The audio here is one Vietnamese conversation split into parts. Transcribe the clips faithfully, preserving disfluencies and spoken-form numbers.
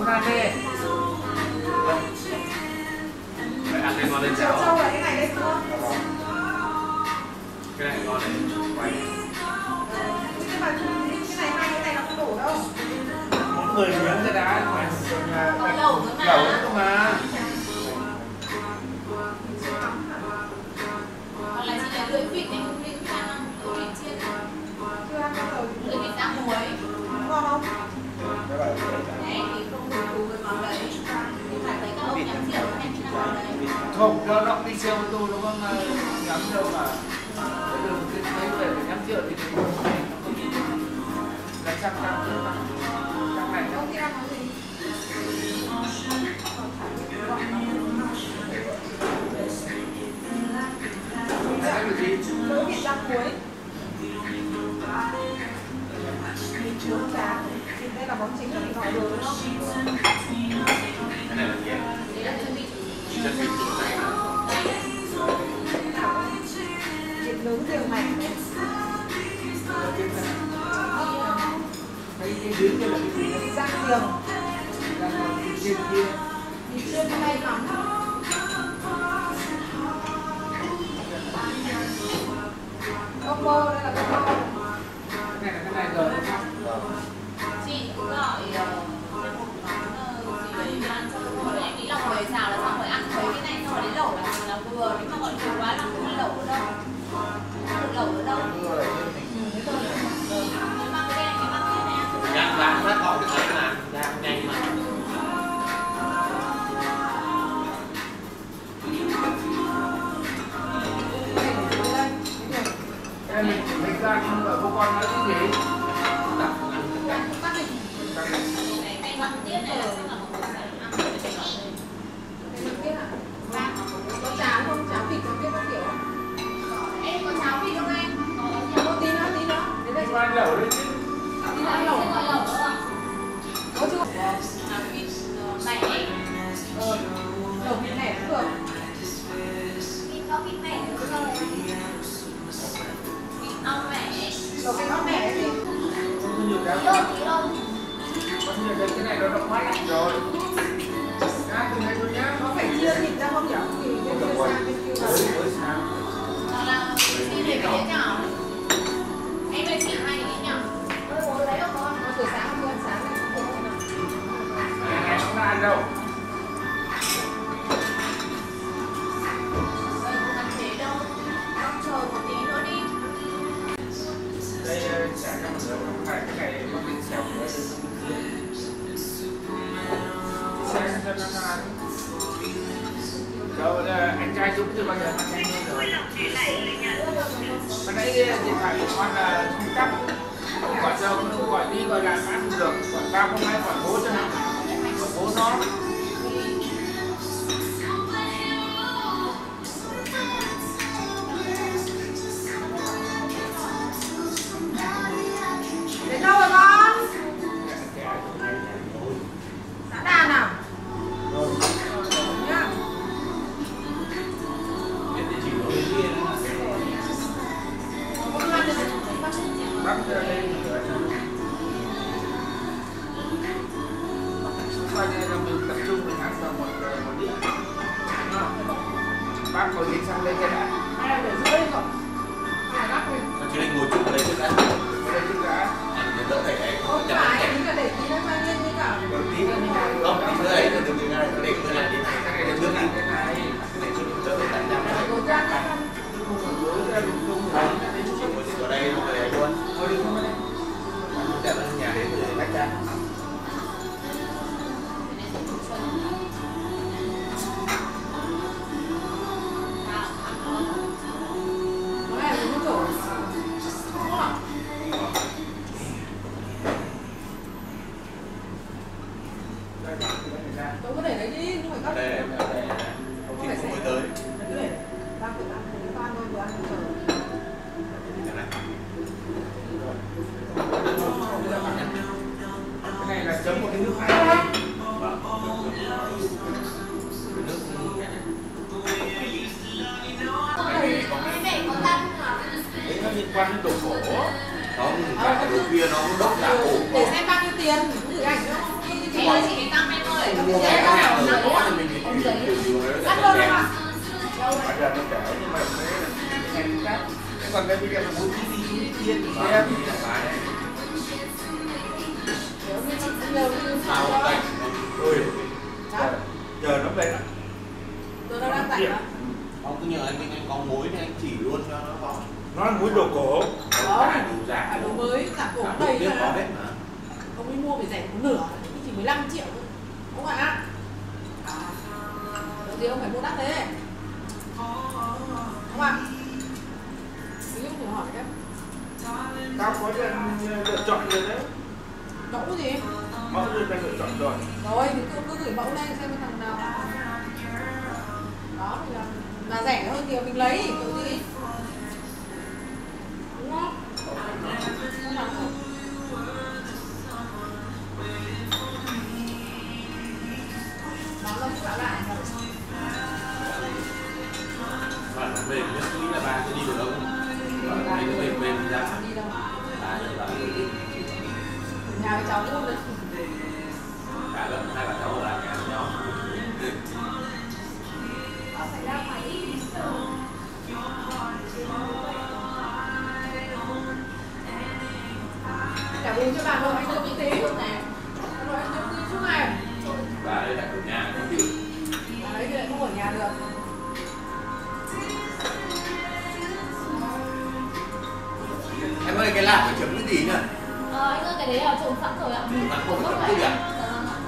Muốn ăn đi. Phải ăn lên ngon lên cháo. Châu là cái này đấy đúng không? Cái này ngon đấy. Quay. Nhưng mà cái này hai cái này nó không đủ đâu. mười miếng cái đã phải lẩu cơ mà. Lẩu cơ mà. Còn là chỉ là lưỡi vịt này, lưỡi vịt ăn, lưỡi vịt chiên. Chưa ăn bao giờ. Lưỡi vịt ăn muối. Ngon không? Đấy thì không đủ với món đấy. Nhưng mà thấy các ông nhắm rượu hay như nào đấy. Không, nó nó đi xe ô tô nó không nhắm đâu mà. Cái đường cái thấy về phải nhắm rượu thì cái đường này nó không đi. Là chắc chắn chứ mà. Chắc này Không thì ăn món gì? cái gì? Lưỡi vịt rang muối. Nướng cá. Đây là món chính là mình gọi rồi đúng không? Cái này là gì? Đấy là chân vịt. Chân vịt chuột này. Thịt nướng riềng mảnh đấy. Cái cái dưới kia là cái gì? Rang riềng. Rang thịt chiên kia. Thịt chiên cay nóng. Combo, đây là combo. Cái này là cái này rồi đúng không? Chị cũng gọi thêm một món gì đấy ăn cho tôi. Em nghĩ là hồi xào là xong rồi ăn mấy cái này xong rồi đến lẩu là là vừa. Nếu mà gọi nhiều quá là không lẩu ở đâu. Không được lẩu ở đâu. Nhưng mà cái này cái măng kia này ăn. Nhạc bạn rất có cái này là nhạc nhanh mà. Em mình mình ra không ở cô con nói cái gì? Bắt thịt. Cái này măng tiết này là sẽ là một món ăn ăn với cái này. Thịt tiết ạ. Có cháo không? Cháo vịt có tiết các kiểu không? Em có cháo vịt không anh? Có tí nữa, tí nữa. Đến đây Cô ăn lẩu đấy chứ. tí nữa ăn lẩu. Có lẩu nữa ạ? Có chưa? Cháo vịt mẻ. Ờ, lẩu vịt nẻ cũng được. Vịt có vịt mẻ nữa rồi. Vịt ong mẻ. Lẩu vịt ong mẻ gì? Có nhiều cái. Lộn tí lộn. Có nhiều cái cái này nó độc mắt rồi. Ra từ này thôi nhá. Có phải chia thịt ra không nhỉ? Thì bên kia sang bên kia vào. Mới sáng. Đó là xin về cái đĩa nhỏ. Em ơi chị hai cái đĩa nhỏ. Ôi bố lấy không con? Nó buổi sáng không đi ăn sáng này không có nào. Này này không ăn đâu. Đây không cần thế đâu. Con chờ một tí nữa đi. Đây chả cho một không phải cái này mang đến xẻo của đây. Xem cho nó ăn. Rồi anh trai Dũng từ bao giờ ăn nhanh hơn rồi. Mà nãy điện thoại của con là không chắc. Gọi cho gọi đi gọi lại mãi không được. Gọi ba không hai gọi bố cho nó. Gọi bố nó. Đến đâu rồi con? Xã đàn à? Nhá. Con ăn được không? Bác ra đây. Coi như là mình tập trung mình ăn vào một một đĩa. Bác ngồi đi sang đây cái đã. Hai để rưỡi rồi. Hai gắp đi. Chị Linh ngồi chung ở đây trước đã. Ở đây trước đã. Anh đỡ thầy ấy. Không phải, ý là để tí nó mang lên với cả. Đầu tiên là như này. Không, tí nữa ấy, từ từ từ này, để cái này đi. Cái này là Trước trước này. cái này. Cái này trước đỡ thầy tại nhà này. Rồi ra cái ăn. Không còn bữa ra lung tung rồi. Chị ngồi ở đây, ngồi ở đây luôn. Thôi đi không ở đây. Đẹp là nhà đến từ bách ra. Nó này là đúng chỗ. Đúng không? Tôi có để đấy đi, không phải Ở gấp. đây, ở đây, không thì không mới tới. Cứ để. Đang phải ăn, cứ ăn thôi, vừa ăn vừa chờ. Cái này. Cái này là chấm một cái nước hay. Vâng. Nước cái này. Cái này có tăm hả? Đấy nó liên quan đến đồ cổ. Không, cả đồ kia nó đốt là cổ. Để xem bao nhiêu tiền, gửi ảnh cho Em ơi chị đến năm em ơi. Mua cái nào ở đó thì mình Ông giấy. Cắt luôn không ạ? Bây giờ nó kể nhưng mà cái ngày khác. Còn cái video là muốn đi đi đi thiên thì xem. Nếu như chị cũng lâu như Sao sao vậy? Ôi, Giờ nó về. tôi nó đang tạnh á. ông cứ nhờ anh anh có muối thì anh chỉ luôn cho nó có. Nó là muối đồ cổ. Đó. Đủ giả. À, đồ mới, cả cổ Cả đầy biết có ra. hết mà. Ông ấy mua phải rẻ một nửa, chỉ mười lăm triệu thôi. Ông ạ. Đầu tiên ông phải mua đắt thế. Ông ạ. Ví dụ thử hỏi đấy. Tao có lựa chọn rồi đấy. Mẫu gì? Mẫu đưa ta lựa chọn rồi. Rồi thì cứ, cứ gửi mẫu lên xem cái thằng nào. Đó thì là mà rẻ hơn thì mình lấy kiểu gì. Đúng không? Không lắm rồi. Đó là cũng lại rồi. Bạn nó mềm nhất nghĩ là bạn sẽ đi được đâu. Bạn thấy nó mềm mềm ra. Đi đâu? Bạn là bạn đi. Nhà với cháu luôn đấy. Cả lớp hai bà cháu là nhà với nhau. Cả bù cho bà nội anh được tí. Bà nội anh được tí suốt ngày. Bà đây là ở nhà không chịu. Bà đấy thì lại không ở nhà được. Em ơi cái lạp phải chấm cái gì nhỉ? Ờ, anh ơi cái đấy là trộn sẵn rồi ạ. Bạn không Mất chấm rồi cái gì ạ. à? Dạ vâng ạ.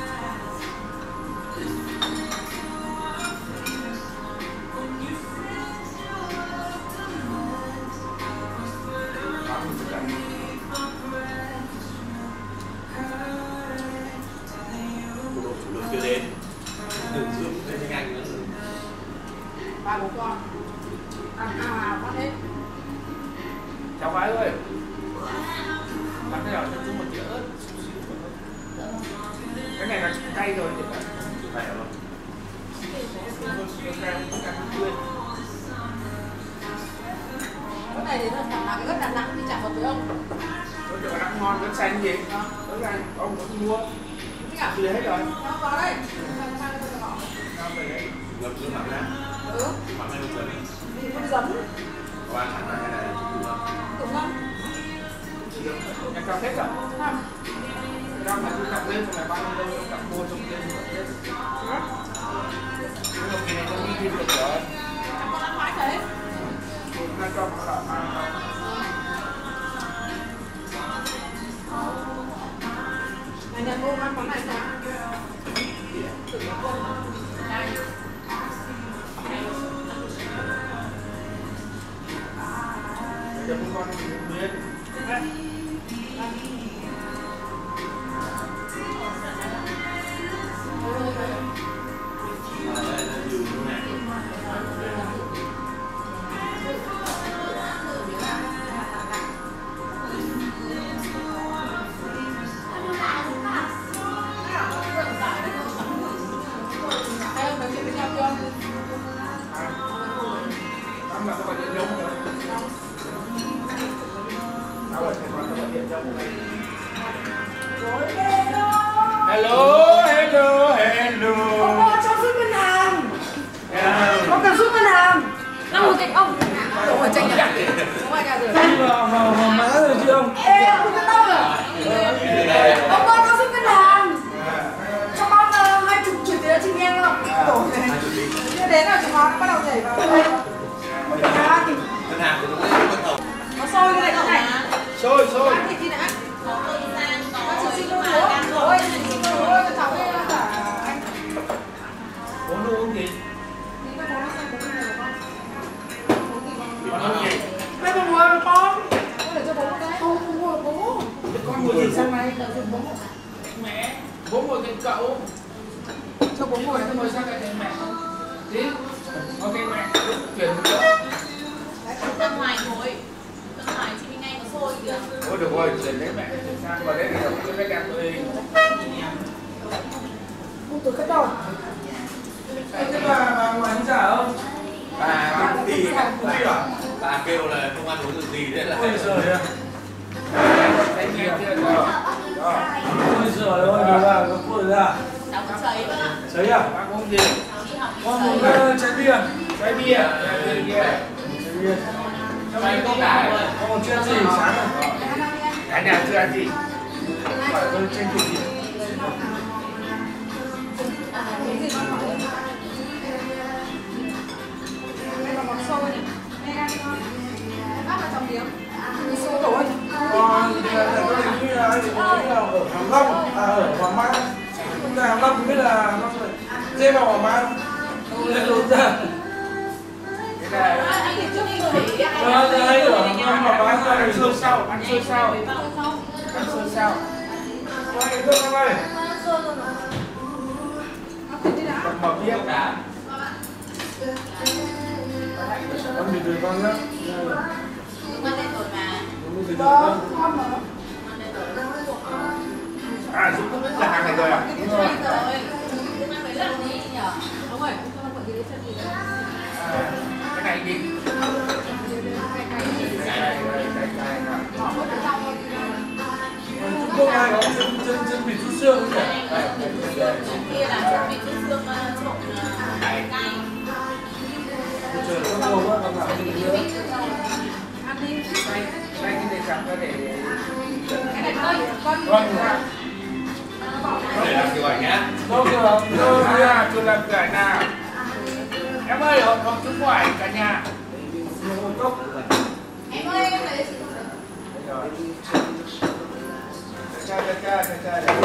Bộ đội chủ lực chưa đến. Đừng dưỡng thêm nhanh anh nữa. Ba bố con. Ăn ao ào phát hết. Cháu gái ơi. Bạn cái nào cho chúng một đĩa ớt. Cái này là cay rồi thì phải. Phải không? Cái này thì nó thằng nào cái gất Đà Nẵng thì chả hợp với ông. Có chỗ đã ngon, rất xanh gì? Tối nay ông cũng mua. Cái cả Chưa hết rồi. nó có đây. Sang sang cho nó. Sao về đấy? Ngập nước mắm ra. Ừ. Mắm này không cần. Thì con giấm. Có ăn sẵn là hay là chủ ngâm? Tự ngâm. Nhà cao hết rồi. Làm. Rau mà tôi đọc lên mà bao nhiêu lâu đọc mua trong kia thì hết. Nhưng mà kỳ này con đi thêm được rồi. Ăn con ăn mãi thế. Nó cho một lọ mà Này nhận cô ăn món này sao? Tự nấu cơm. Đây. bây giờ con miếng. Mà đây là nhiều như này. Hay ông nói chuyện với nhau chưa? Ăn là có gọi điện giống rồi. Đâu rồi, thầy còn có gọi điện cho bố mẹ. Hello, hello, hello. Ông cho giúp ngân hàng. Hello. Ông cần giúp ngân hàng. Đang ngồi cạnh ông. Ông ở tranh nhà. Ông ở nhà rồi. Mà mà mà má rồi chứ ông. Ê, ông không biết đâu à? Ông ơi, con giúp ngân hàng. Cho con hai chục chuyển tiền cho chị em không? Tổ này. Chưa đến rồi, chúng nó bắt đầu nhảy vào đây. Ôi trời ơi. Ngân hàng thì nó lấy con tàu. Nó sôi cái này cái này. Sôi, sôi. Ăn thịt đi đã. Có thời gian có Con chị xin nhưng con mà bố. đang Ôi, chị xin con bố cho cháu đây là cả anh. Bố nuôi uống gì? Nghĩ là bố nó xem bố cái này của con. Bố gì con? Con uống gì? Đây con mua con. Con để cho bố một cái. Không, không mua bố. Con mua gì sang này? Mẹ. Bố ngồi cạnh cậu. Cho bố ngồi. Mẹ ngồi sang cạnh mẹ. Đi. Ok mẹ. Chuyển một chỗ. ra ngoài ngồi. Ra ngoài chị Minh Anh có xôi kìa. Ôi được rồi, chuyển đấy mẹ. Sang vào đấy thì tôi phải đẹp tôi. Không tôi cất đâu. Thế bà bà ngoài ăn chả không? Bà không đi bà, bà kêu là không ăn uống được gì đấy là Ôi giời ơi. Anh nghe chưa? Ôi giời ơi, nó là nó cua ra. Cháu cũng sấy vâng ạ. Sấy à? Bác uống gì? Cháu đi học Con sấy. uống trái bia. Trái bia, trái bia kia. Trái bia. Trong này có cả. Con chưa ăn gì sáng rồi. Cả nhà chưa ăn gì? Phải tôi tranh thủ gì. Đây là món xôi này. Bác là chồng miếng. Xôi rồi. Còn tôi định nghĩ là anh định nghĩ là ở Hàm Long, à ở Hoàng Mai. Không ra Hàm Long thì biết là Hàm Long rồi. Dê vào Hoàng Mai. Không lên đốn ra. Thế là Anh thì trước đi rồi để anh. Ờ, đây ở Hàm Long mà bán ra ăn thì xôi sau, ăn xôi sau, ăn xôi sau. cho anh thức em ơi. Còn mở bia cả. Con bị từ con nhá. Con lên rồi mà. Con bị từ Vâng, con. ngon mà. Con lên rồi. À, Dũng cũng biết là hàng này rồi à? Đúng rồi. Ăn mấy lần đi nhở? Đúng rồi. Cho con cái chân gì đấy. À, cái này đi. Cái này, cái này. Trung Quốc này có chân chân chân vịt rút xương không nhỉ? Kia là chuẩn bị chút xương trộn cay. Trời ơi, con quá, con nào thì nữa. Ăn đi. Đây, đây cái này sẵn ra để... Cái này thôi. Con Vâng, ra. Để làm kiểu ảnh nhá. Đâu kìa, đâu Đâu kìa. ra, tôi làm cửa nào. Em ơi, hôm không chút ngoài cả nhà. em ơi em lấy Cha, cha, cha, cha, cha.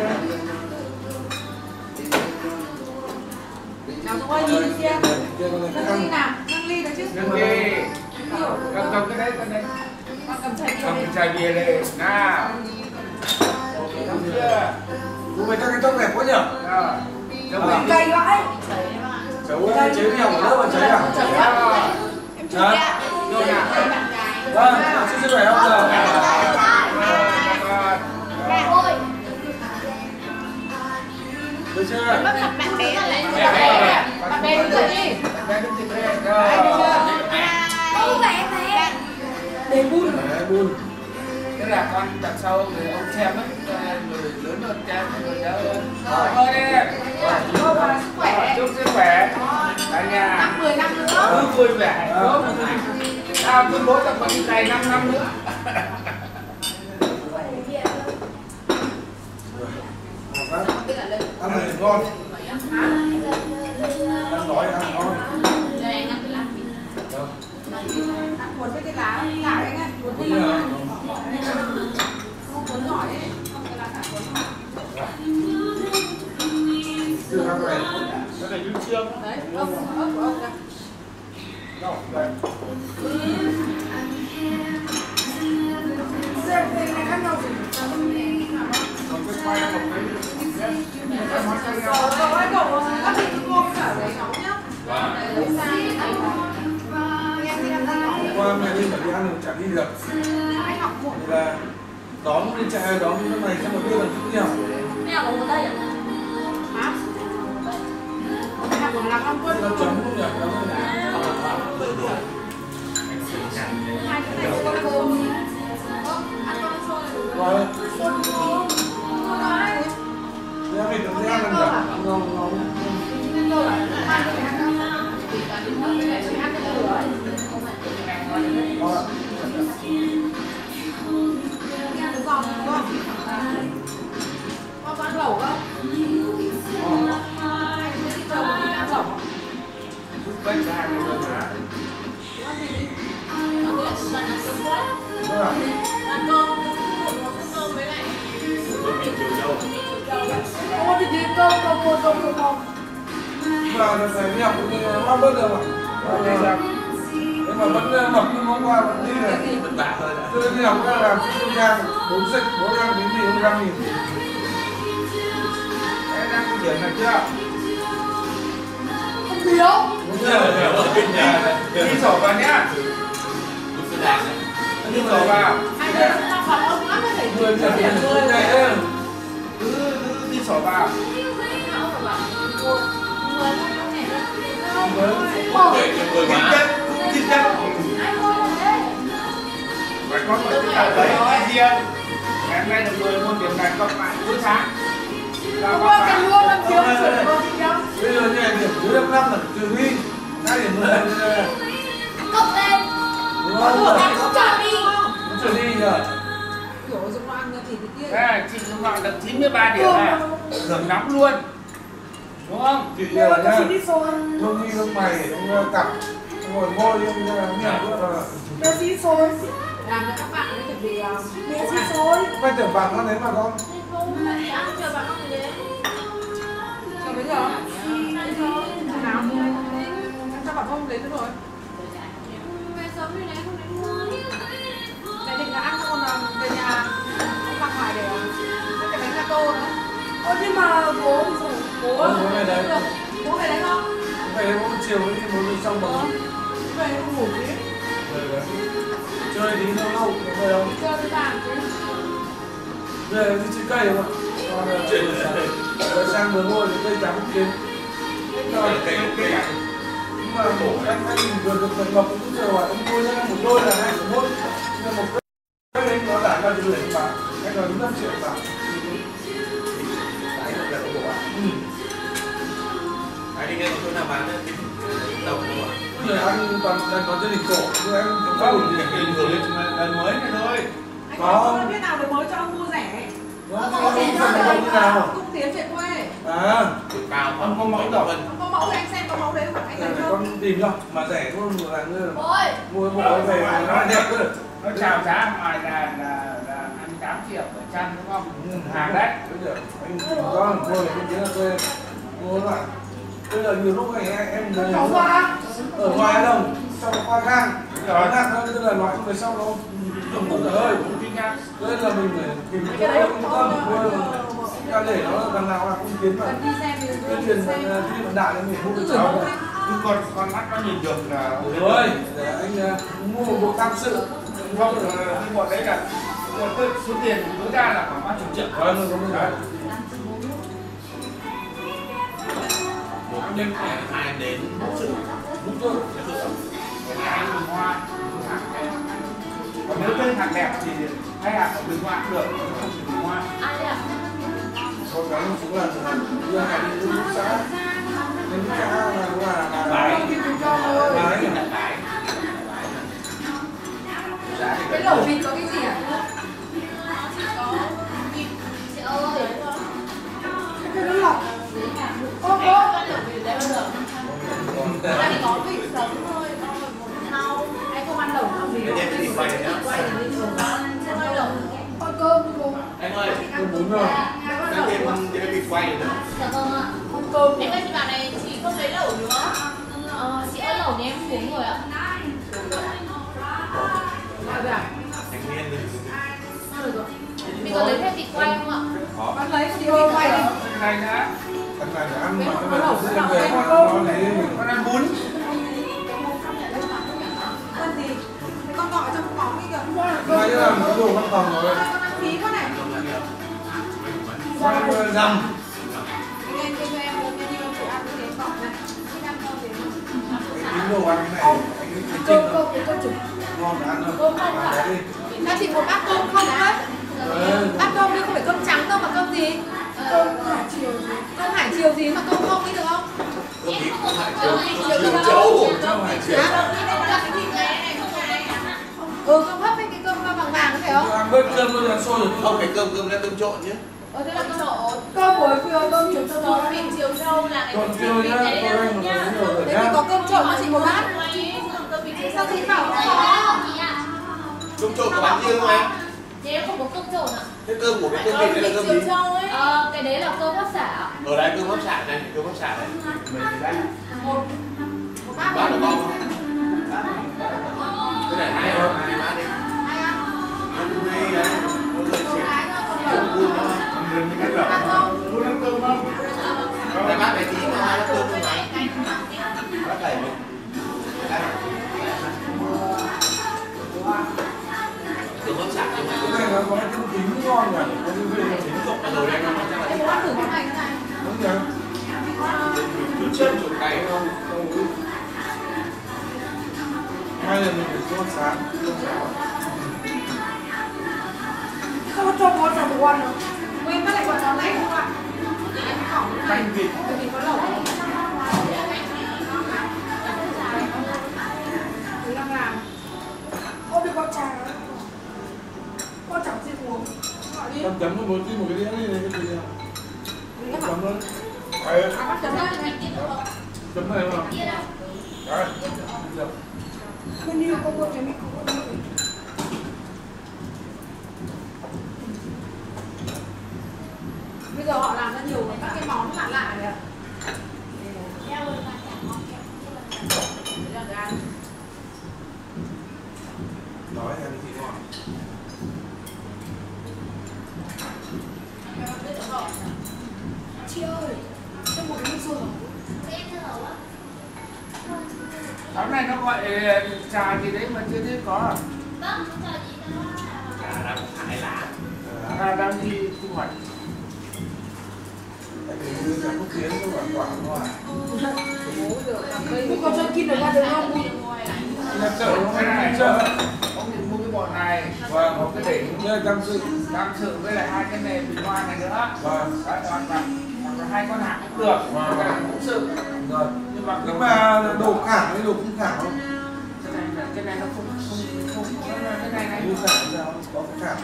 Nào Dũng ơi nhìn xem. Kia con này Nâng ăn. ly nào, nâng ly được chứ. Đừng đi. Cầm cầm cái đấy, cái đấy. Con cầm chai bia Cầm đi. cái chai bia lên. Nào. Đúng chưa? Bố mày các cái tóc đẹp quá nhỉ? Rồi. Giống mình. Cay vãi. Cháu ơi, chế đi học ở lớp mà chế à? Rồi. em chụp ạ. Rồi nào. Bạn gái. Vâng, xin sức khỏe không giờ? Mẹ ơi. Được chưa? Bắt gặp bạn bé là lên bạn bé. Bạn bé đứng dậy đi. Bé đứng trên đây. Rồi. Không vẻ bé. Để bun. Đấy, buồn. Tức là con đằng sau người ông xem ấy, người lớn hơn cha, người lớn hơn. Rồi ơi em. Thôi mà sức khỏe. Chúc sức khỏe. Cả nhà. Năm mười năm nữa. Cứ vui vẻ hạnh phúc. Tao cứ bố tao còn đi cày năm năm nữa. Ăn này ngon. Ăn đói ăn ngon. Đây anh ăn cái lá. Ăn cuốn với cái lá cải anh ạ. Cuốn Đúng đi. rồi. Không cuốn giỏi ấy. Không cái lá cải cuốn giỏi. Chưa ăn này. Cái này như trương. Đấy, ốc ốc của ông kìa. Đâu, đây. Xem cái này khác nhau gì? Còn cái khoai một cái. Cái món canh nhau. Cậu cậu ơi, cậu các thịt cứ mua cái cả đấy nóng nhá. Lấy sang em đi ăn rau. Hôm qua mẹ đi mà đi ăn chả đi được. Anh học muộn. Thì là đón đi chạy đón cái này xong một bữa lần chút nhau. Mẹ có uống đây à? Hả? Anh học buồn lắm không quên. Nó chấm không nhỉ? Chấm không nhỉ? Hai cái này có cơm. Ơ, ăn con xôi này được rồi. Rồi. Xôi cơm. Xôi này. Thế mình được thế ăn lần cả. Ngon ngon. Lên rồi à? Hai cái này ăn không? Cái này chỉ ăn cái lửa ấy. Ngon ạ. Ăn được giòn đúng không? Con có ăn lẩu không? Ngon. Cái chồng thì ăn lẩu. Bánh ra cái rồi hả? Ăn gì đi? Có nghĩa là chúng ta ăn cơm quá. Vâng ạ. Ăn cơm. Một cái cơm với lại. Tôi bị chiều đâu. Ô thì đi cơm cơm cơm cơm cơm cơm. Mà đợt này đi học cũng mong bớt được mà. Rồi đây sao? Nhưng mà vẫn mập như hôm qua vẫn đi này. Vất vả hơn ạ. Tôi đi học ra làm trung gian bốn dịch bốn ăn đến gì không trăm nghìn. Em đang chuyển được chưa? Không thiếu. Đúng Hiểu ở bên nhà. Đi sổ vào nhá. Đúng sư đàn này. Đi sổ vào. Hai đứa chúng ta phòng ốc lắm phải Mười trăm nghìn mười ngày đấy. Cứ cứ đi sổ vào. Để cho tôi Thích mà. chất, thích chất. Phải có một cái tờ giấy đi riêng. ngày hôm nay được mười môn điểm này cộng lại cuối tháng. Hôm qua cái luôn làm thiếu sửa rồi chị đâu. Bây giờ như này điểm dưới năm năm là trừ đi. Hai điểm mười là Cộng lên. đúng không? Em không trả đi. Nó trừ đi nhờ. Kiểu dùng ăn thì thì kia. Thế chị Dung Loan được chín mươi ba điểm này, hưởng nóng luôn. Đúng không? Chị Nếu mà nhờ có nhá. xin đi xôi. Lông đi lông mày, lông cặp. Ngồi ngồi đi, nhờ nữa là Bé xin xôi. Làm cho các bạn chuẩn bị bé xin xôi. quay tưởng bạn con đấy mà con. Chờ bạn không đến. Chờ bây giờ. Nào. Cho bạn không đến nữa rồi. Về sớm đi đấy không đến mua. Mẹ định là ăn xong còn về nhà không mặc ngoài để cái bánh gato nữa. Ơ nhưng mà bố thì sao? Bố Bố về đấy. Bố về đấy không? Vậy bố chiều ấy thì bố đi xong rồi. Về ngủ tí. Chơi tí lâu lâu, về không? Chơi với bạn tí. Về đi chơi cây không ạ? Còn là sang vừa ngồi thì cây trắng kiếm. Rồi cây cây nhưng mà bổ anh anh vừa được phần ngọc cũng giờ mà ông mua nhá, một đôi là hai triệu mốt, nhưng một cái đấy nó giảm bao nhiêu tiền mà anh nói đúng năm triệu mà. Đấy là cái bộ à? Ừ. Đấy đi nghe một chỗ nào bán đấy, đồng không ạ? Người anh toàn toàn có gia đình cổ, nhưng anh cũng có Không, một cái điểm bình thường lần mới này thôi. Anh có không biết nào để mới cho ông mua rẻ. nó có những phần nào như nào? Cũng tiến về quê. À, Cao Ông có mẫu đâu? Không có mẫu thì anh xem có mẫu đấy không? Anh để thấy không? con tìm cho mà rẻ cũng là người Ôi. mua bộ ấy về mà nó đẹp cơ. Nó chào giá ngoài là là là hai mươi tám triệu bảy trăm đúng không? Hàng đấy. Bây giờ anh chỉ có mua được cái tiếng là thuê mua lại. Bây giờ nhiều lúc này em em Cháu qua. ở ngoài đâu trong khoa khang khoa khang nó tức là loại về sau nó dùng một hơi Cũng chính xác. nên là mình phải tìm Cái đấy chỗ không tâm có. mua ca để nó đằng nào là cũng kiến mà Cần đi xem thì cái cứ tiền xem. khi mà đại mình mua Cứ cái gửi cháu mẫu này đi. Cứ con con mắt nó nhìn được là rồi để anh uh, mua một bộ tam sự không được cái bọn đấy là một cái số tiền tối đa là khoảng ba chục triệu. vâng không Đấy. một đêm hai hai em đến sự đúng rồi Cái hàng bình hoa, hàng đẹp. Còn nếu tên hàng đẹp thì hay hàng ở bình hoa cũng được, không chỉ bình hoa. Ai đấy à? con cái cũng là đưa hàng đi đến nước xã đến nước xã là là là Đấy. Thì mình cho thôi. đấy là cái giá thì Cái lẩu vịt có cái gì à? Chỉ có vịt. Chị ơi. Cái nó lọc. Ô Em cô. có lẩu vịt đấy bao giờ? còn Là chỉ có vịt sống thôi, không phải một rau. Anh không ăn lẩu không gì. cái đêm thì quay nhá. Quay thì đi xuống đó. Xem ơi lẩu. Con cơm đi cô. Em ơi, tôi muốn rồi đang thêm thêm vịt quay nữa. Dạ vâng ạ. Con cơm. Em ơi chị bảo này chị không lấy lẩu nữa. Ờ, chị ơi lẩu thì em xuống rồi ạ. À, dạ. Thành niên thì Được rồi. Mình có lấy thêm vịt quay không ạ? khó. Bạn lấy thì đi quay đi. Cái này nhá, thằng này là ăn mà cái này cũng đem về nó lấy con ăn bún. Con gì? Con gọi trong bóng đi kìa. nói là nó đồ văn phòng rồi Con ăn phí con này. con dầm Anh kêu cho em một cái như chị ăn cái bọc này. Chị ăn con gì? cái đồ ăn này anh cái Cơm chinh cơm cái cơm chừng. ngon ăn Cơm không không ăn hả? đấy đi Cho chị một bát cơm không đấy. Bát cơm đi không phải cơm trắng đâu mà cơm gì? Cơm hải chiều gì? Cơm hải chiều gì mà cơm không đi được không? Cơm vịt Không hải có chiều cơm chiều hải châu. Châu hải chiều Ừ cơm hấp với cái cơm vàng vàng vàng phải không? ăn bớt cơm thôi là sôi rồi Không phải cơm cơm là cơm trộn nhé. Ờ thế là cơm trộn. Cơm với phiêu cơm chiều châu Cơm thôi. vịt chiều châu là cái còn cơm kêu vịt nhá đấy tôi anh nhá. một rồi Thế thì nhá có cơm trộn cho chị một bát. Cơm vịt chiều Sao châu chị bảo không có có? chị ạ. Cơm trộn có bán riêng không em? Thế em không có cơm trộn ạ. Thế cơm của cái cơm Cơm vịt đấy vịt là cơm chiều gì? châu ấy. Ờ cái đấy là cơm hấp xả. Ở đây cơm hấp xả này, cơm hấp xả này. Mình thì đấy. Một một bát Bát đi. được không? Cái này hai không? Đi bát đi. Hai ăn. Ăn đi đấy. Có người Một xịt. cái thôi, còn Cơm lẩu. buôn thôi. Mình mình cái lẩu. Bún ăn cơm không? Cái bát này tí mà hai bát cơm không này. Bát này mình. Đây. Cơm hấp xả nhưng mà cái này nó có cái tính ngon nhỉ có cái vị chính cộng vào rồi đây nó chắc là Em muốn ăn thử món này thế này. đúng nhỉ chút chân chuột cay không? hai lần mình phải sốt sáng Sao mà cho món ngon không? Nguyên bắt lại còn món này không ạ? Canh vịt. Vì có lẩu. Thứ đang làm. Ô đi có trà. Có chẳng gì uống. Gọi đi. Chấm chấm một tí một cái đĩa đi này cái gì nào? Chấm luôn. Đấy. À bắt chấm lên. Chấm này không? Đấy. Menu có một cái micro. Bây giờ họ làm ra nhiều các cái món lạ lạ này ạ. Nói em thì ngon. Chị ơi, cho một cái nước sôi hả? Tháng này nó gọi trà gì đấy mà chưa thấy có. Trà đang thải lá. À, đang đi thu hoạch. Tại vì như là phúc kiến nó quả quả nó à. Không có cho kim được ra được không? Là chợ nó cái này chợ. Ông định mua cái bọn này và một cái đỉnh. Đây là cam sự. Cam sự với lại hai cái nền bình hoa này nữa. Vâng. Đấy, hoặc là hoặc là hai con hạt cũng được. Và cái này cũng sự. Rồi. Nhưng mà Nhưng mà đồ khảm với đồ không khảm không? cái này cái này nó không không không nó là cái này này. Như khảm sao? Có khảm.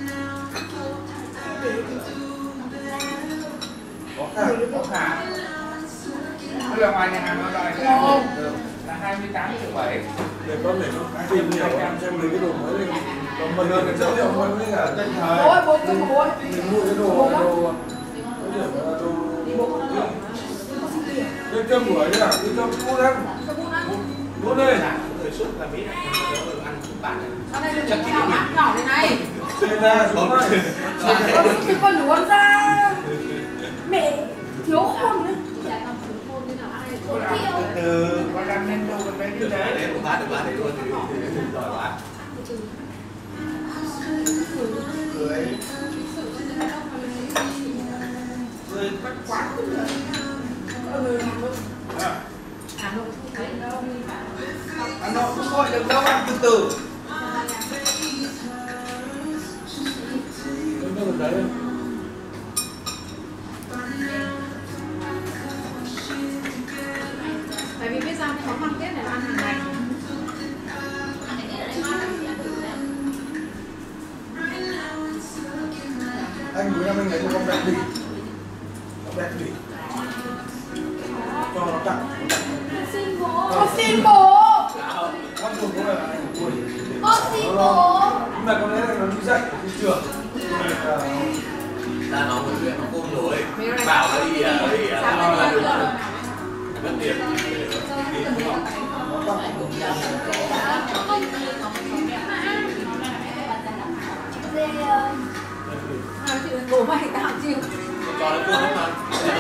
Có khảm. Có khả. Bây giờ ngoài nhà hàng nó đòi là hai mươi tám triệu bảy. Để con để nó tìm hiểu xem mấy cái đồ mới này. Còn một lần chất liệu mới với cả tên thời. Bố bố cái bố ơi. Mình mua cái đồ đồ đồ đồ Đi bố con nó cái cơm buổi đấy à? Cái cơm cũ đấy. Bố đây. Người xúc là mấy này ăn cũng bạn này. Con này được nhỏ mắt nhỏ thế này. Xe ra xuống đây. Cái con luồn ra. Mẹ thiếu khôn nữa. Từ con đang lên đâu con bé như thế. Để cũng bán được bán đấy luôn thì giỏi quá. Cười. Cười bắt quán. Hà Nội thấy đâu đi cả. Hà Nội cũng gọi được đâu ăn từ từ. Nó được đấy. Tại vì biết sao cái món măng tết này là ăn hàng ngày. Anh bữa năm anh lấy cho con bẹt bỉ. Con bẹt bỉ. Cho nó tặng. Xin bố. Con xin bố. Con dùng có là anh của tôi. Con xin bố. Nhưng mà con đấy là nó đi dạy ở trên trường. Ta nói một chuyện nó côn rồi. Bảo nó đi à, đi à, nó là được rồi. Mất tiền. Bố mày tao chịu. Cho nó côn lắm mà.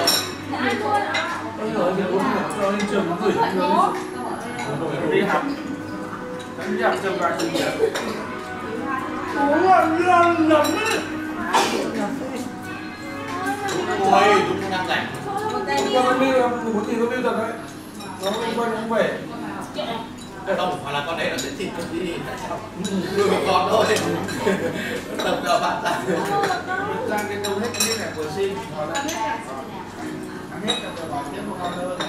Bây giờ thì bố cho lên trường nó gửi cho Đi học. Đi học trường vào trường nghiệp. bố là lần lắm ấy. Ôi, đúng đang rảnh. Con nó đi một tí nó đi thật đấy. Nó quanh quanh không về. Không, hoặc là con đấy là đến thịt con đi nuôi một con thôi. Tập cho bạn ra. Ra cái đâu hết cái này vừa xin. Ăn hết rồi bỏ tiếp một con hơn.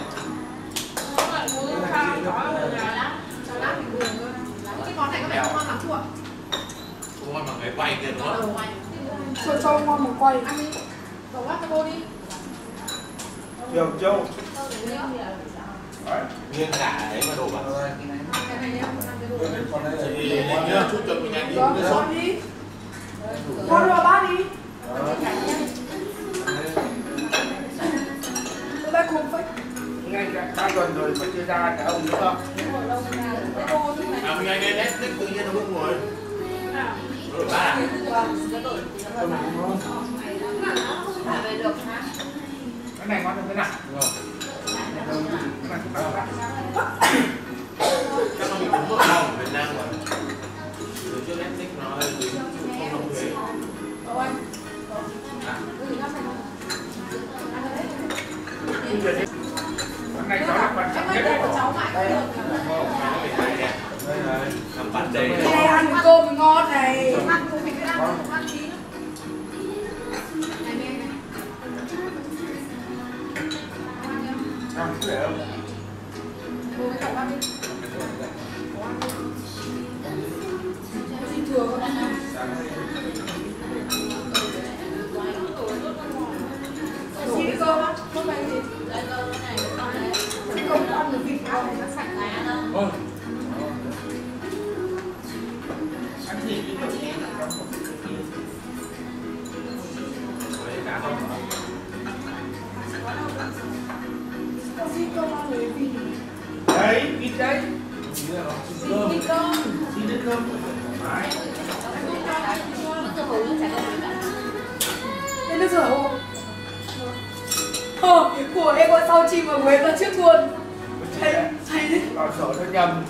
Cái món này có vẻ không ngon lắm chua. Con mà người quay kia đúng không? Cho cho ngon một quay. Ăn đi. Đổ bát cho cô đi. Kiều Châu. Nghiêng cả đấy mà đổ vào. Cái này nhá. Còn đây là Thì nhớ chút cho mình ăn đi. Rồi, con đi. Con vào bát đi. Tôi đã cùng phách. Ngay cả ba tuần rồi mà chưa ra cả ông nữa không? À mình nghe nghe Netflix tự nhiên nó cũng ngồi. Rồi ba à? Cái này ngon hơn thế nào? Cái này cũng ngon lắm. Chắc nó bị cúng một vòng Việt Nam rồi. Rồi trước Netflix nó hơi dính không đồng thuế. Cái này cháu là quan trọng nhất đấy. Làm bạn đây Cái này ăn với cơm thì ngon này. Ăn cùng mình ăn ăn tí nữa. Xong cứ để không? Ngồi với cậu ăn đi. Có ăn đi. Xin thừa con ăn không? Xin cơm á? Cơm này gì? Đây cơm cái này con đấy. Xin cơm ăn được vịt không? Nó sạch lá đâu. Vâng. Ăn thịt đi được nhé. Xin cơm ăn được vịt. Đấy, vịt đấy. Xin cơm. Xin nước cơm. Đấy. Nước dưa hấu nước chả có gì cả. Đây nước rửa không? Ờ, của em gọi sau chim mà của em là trước luôn. Thấy, thấy đi. Bảo sổ cho nhầm.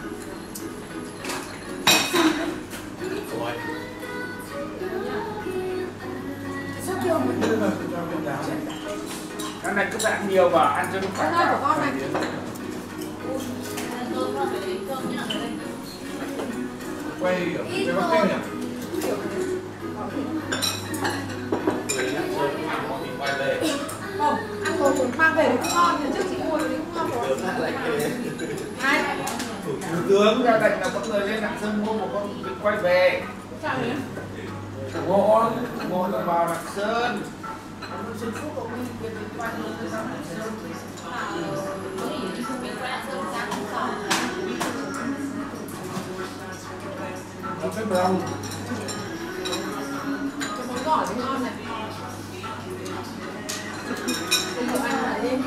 Rồi. Sắp chưa mình. Cái này các bạn nhiều vào ăn cho nó Con ơi của con này. Cơm con phải lấy cơm nhá. Quay ở cái bắp canh nhỉ? Người ăn sơn ăn món thịt quay về. Không, ăn rồi cũng mang về cũng ngon. Lần trước chị mua thì cũng ngon rồi. Đường lại lại kề. Hai. Thủ tướng ra lệnh là mọi người lên Lạng Sơn mua một con vịt quay về. Sao nhỉ? Ngon, ngon là vào Lạng Sơn. Xuân Phúc cũng đi vịt quay lên Lạng Sơn. Mình qua sơn sáng không sỏ. Nó phép lòng. Cái món gỏi thì ngon này. Cái đồ ăn này đi.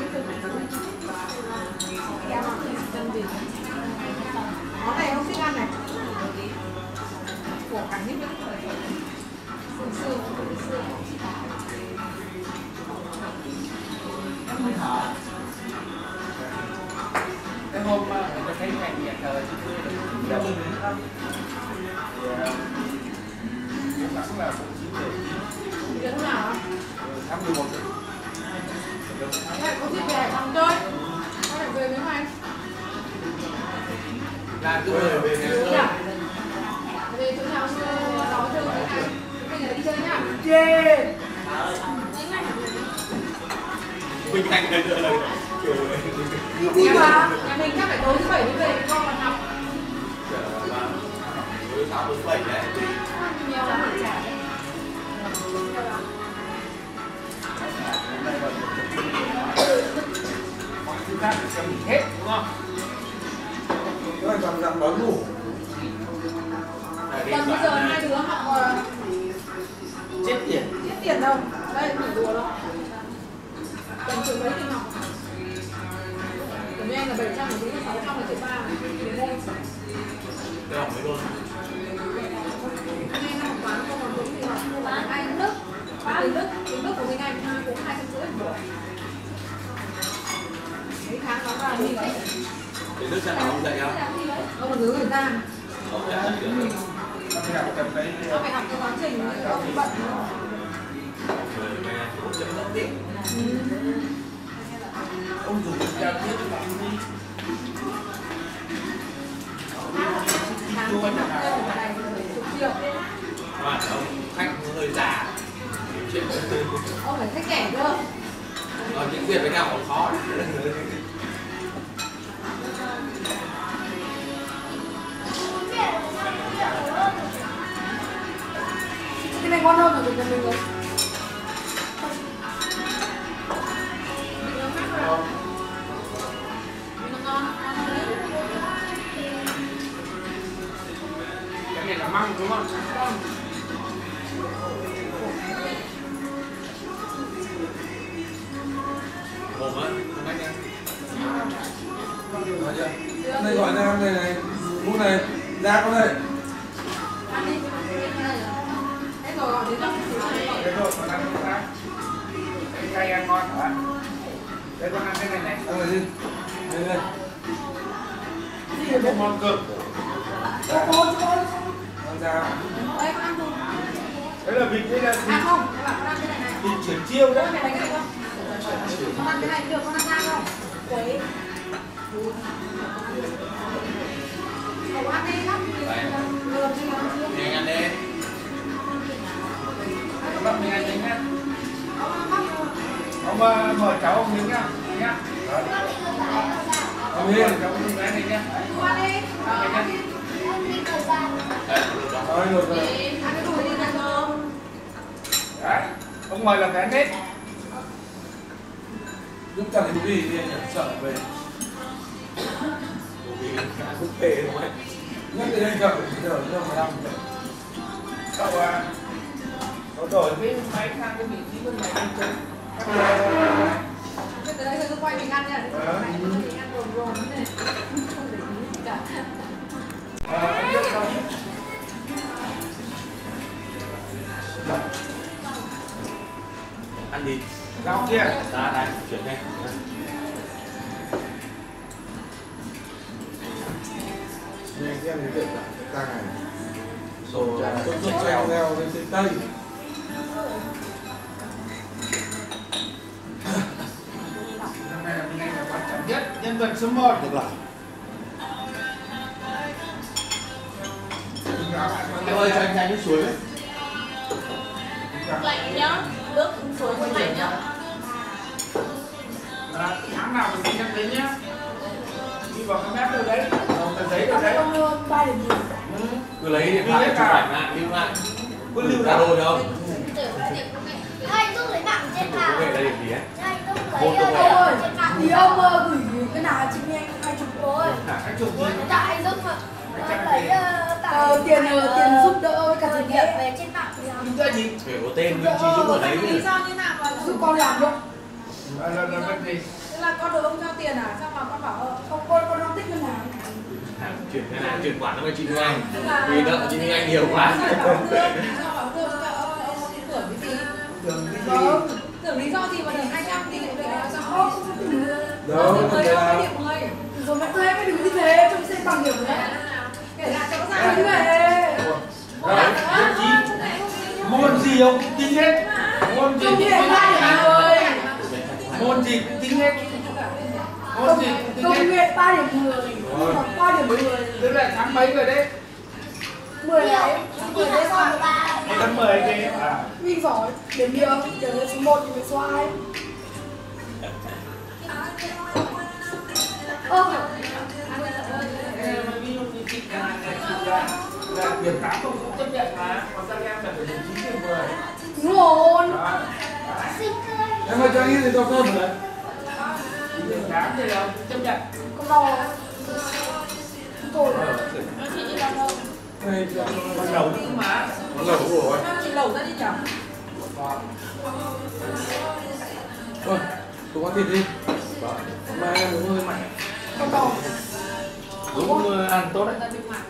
Món này không thích ăn này. Của cả nhất nữa. Xương xương, xương. Em mới thở. Cái hôm mà người ta thấy ngày nhà thờ chứ tôi là đâu đến không? Thì cũng là cũng chín giờ Đi lúc nào á? tháng mười một. Này có gì về Hải Phòng chơi? Con lại về với mày. Là cứ về về Về nhà. à? Về chỗ nào chưa nói chơi với này. Bây giờ đi chơi nhá. Yeah. Bình Thành đây nữa là kiểu Nhưng mà nhà mình chắc phải tối thứ bảy mới về cho con học. tối sáu tối bảy đấy. Nhiều lắm phải trả đấy. Mọi thứ khác phải cho mình hết đúng không? Cái này toàn dạng đói ngủ. Còn bây giờ hai đứa học uh, Chết tiền. tiết tiền đâu. Đây phải đùa đâu. Tầm triệu mấy tiền học. Của em là bảy trăm, của em là sáu trăm, là triệu ba. Tôi học mấy luôn. Anh em học toán không còn đúng thì học mua bán Anh Đức. Tiếng Đức, tiếng Đức của mình Anh cũng hai trăm rưỡi buổi. Mấy tháng nó vào đi vậy. Đến nước xem không dạy không? Ông còn nhớ người ta. Không dạy được. Nó phải học tập đấy. Nó phải học cái quá trình nhưng ông bận nữa. Người mẹ cũng chấm lớp tiếp. Ông dùng giao tiếp với bạn đi. Tháng tiền học thêm một này thì bảy chục triệu. Mà ông khách hơi già. Chuyện Ông phải khách kẻ cơ. nói tiếng Việt với nhau còn khó. Cái này ngon hơn là của nhà mình rồi. Cái này là măng đúng không? Hồn á, không anh em. Nói chưa? Đây gọi ra đây này. Mũ này. Ra con đây. Ăn đi. Thế rồi gọi đến đâu? Thế rồi, còn ăn cái khác. Cái cay ăn ngon hả? Đây con ăn cái này này. Ăn này đi. Đây đây. Gì Cái món cơm. Cô cô cô. Ăn ra. Đây con ăn thôi. Đấy là vịt, đây là À vịt. không, các bạn con ăn cái này này. Vịt chuyển chiêu đấy. Con này lấy cái này không? Con ăn cái này được, con ăn ngang không? Quấy. Cậu ăn đi lắm. Lừa đi ăn chưa? Nhanh ăn đi. Các bạn mình ăn tính nhá. Ông ăn bắp rồi. Ông uh, mời cháu ông miếng nhá. Nhá. Đi. Rồi, cháu đi cái này nhá. Qua đi. Cái nhá. Rồi được rồi. Ăn cái đùi đi nào không? Đấy, ông mời là cái nết. Giúp cả cái gì đi anh sợ về. cũng phê đúng không? Nhắc đến đây chợ giờ giờ mười lăm. Cậu à, cậu đổi cái máy sang cái vị trí bên này đi chơi. Thế từ đây tôi quay mình ăn nha. Mình ăn rồn rồn thế này. Không để ý gì cả. Ờ, anh biết không? Ăn đi. Rau kia. Ra đây, chuyển đây. Nghe xem cái việc là ta này. Rồi tôi tôi treo leo lên trên tây. Năm nay là hôm nay là quan trọng nhất, nhân vật số một. Được rồi. Em ơi cho anh ra nước suối đấy. Lạnh nhá, nước suối cũng lạnh nhá. À, tháng nào mình đi nhắc đến nhá. Đi vào cái mép đâu đấy, vào tờ giấy đâu đấy. Không luôn, ba điểm gì? Cứ lấy điện thoại chụp ảnh lại, lưu lại. Cứ lưu ra đó. đô được không? Hai giúp lấy mạng trên Công mạng. nghệ là điểm gì ấy? Hai giúp Một lấy công nghệ. ờ, Ôi, trên mạng. thì ông ờ, gửi cái nào chị anh hai chục Rồi. Cái chụp gì? Dạ hai giúp mà. Ờ, lấy ờ, tải Ờ, tiền ờ, tiền giúp đỡ với cả ờ, tiền điểm điện. về trên mạng thì làm. Chúng ta gì? Phải có tên Nguyễn Trí Dũng ở đấy Lý chứ. do như nào mà giúp con làm được? Là là là vật gì? Tức là con được ông cho tiền à? Xong mà con bảo ờ, không con con không thích ngân hàng. Chuyển cái này chuyển khoản nó với chị Minh Anh. Tức là Vì nợ chị Minh Anh nhiều quá. Sao bảo không đưa? Sao bảo không đưa? Sao ông ông ông tưởng cái gì? Tưởng cái gì? Vâng. Tưởng lý do gì mà được hai trăm thì lại được sao không không thích điểm mười. Đâu, Điểm mười cái không nào? có điểm mười. Rồi mẹ thuê mới đừng như thế, trông xem bằng điểm đấy. Kể lại cho nó ra như vậy. Rồi, nhất trí. Môn gì ông cũng tính hết. Môn gì Không cũng điểm tính ba điểm hết. mười. Môn gì cũng tính hết. Môn gì cũng tính Công hết. nghệ ba điểm mười. Hoặc ba điểm mười. Tức là tháng mấy rồi đấy? mười đấy. Thì mười là đấy còn sao? ba. Tháng mười kia. À. Mình giỏi. Điểm nhiều. Điểm số một thì mình số hai. Ơ. Ví dụ như chị là là điểm tám không cũng chấp nhận mà. Còn các em là phải điểm chín điểm mười. Ngon. Đó. Xinh tươi. Em ơi cho anh đi cho cơm rồi đấy. Điểm tám thì là chấp nhận. Con đò. Thôi. Nó chị đi đâu đâu? Này cho Con đầu nhưng mà. Nó lẩu rồi. Chị lẩu ra đi nhở? Thôi, tụi con thịt đi. Hôm nay em muốn hơi mạnh. Con đò. Dũng ăn tốt đấy.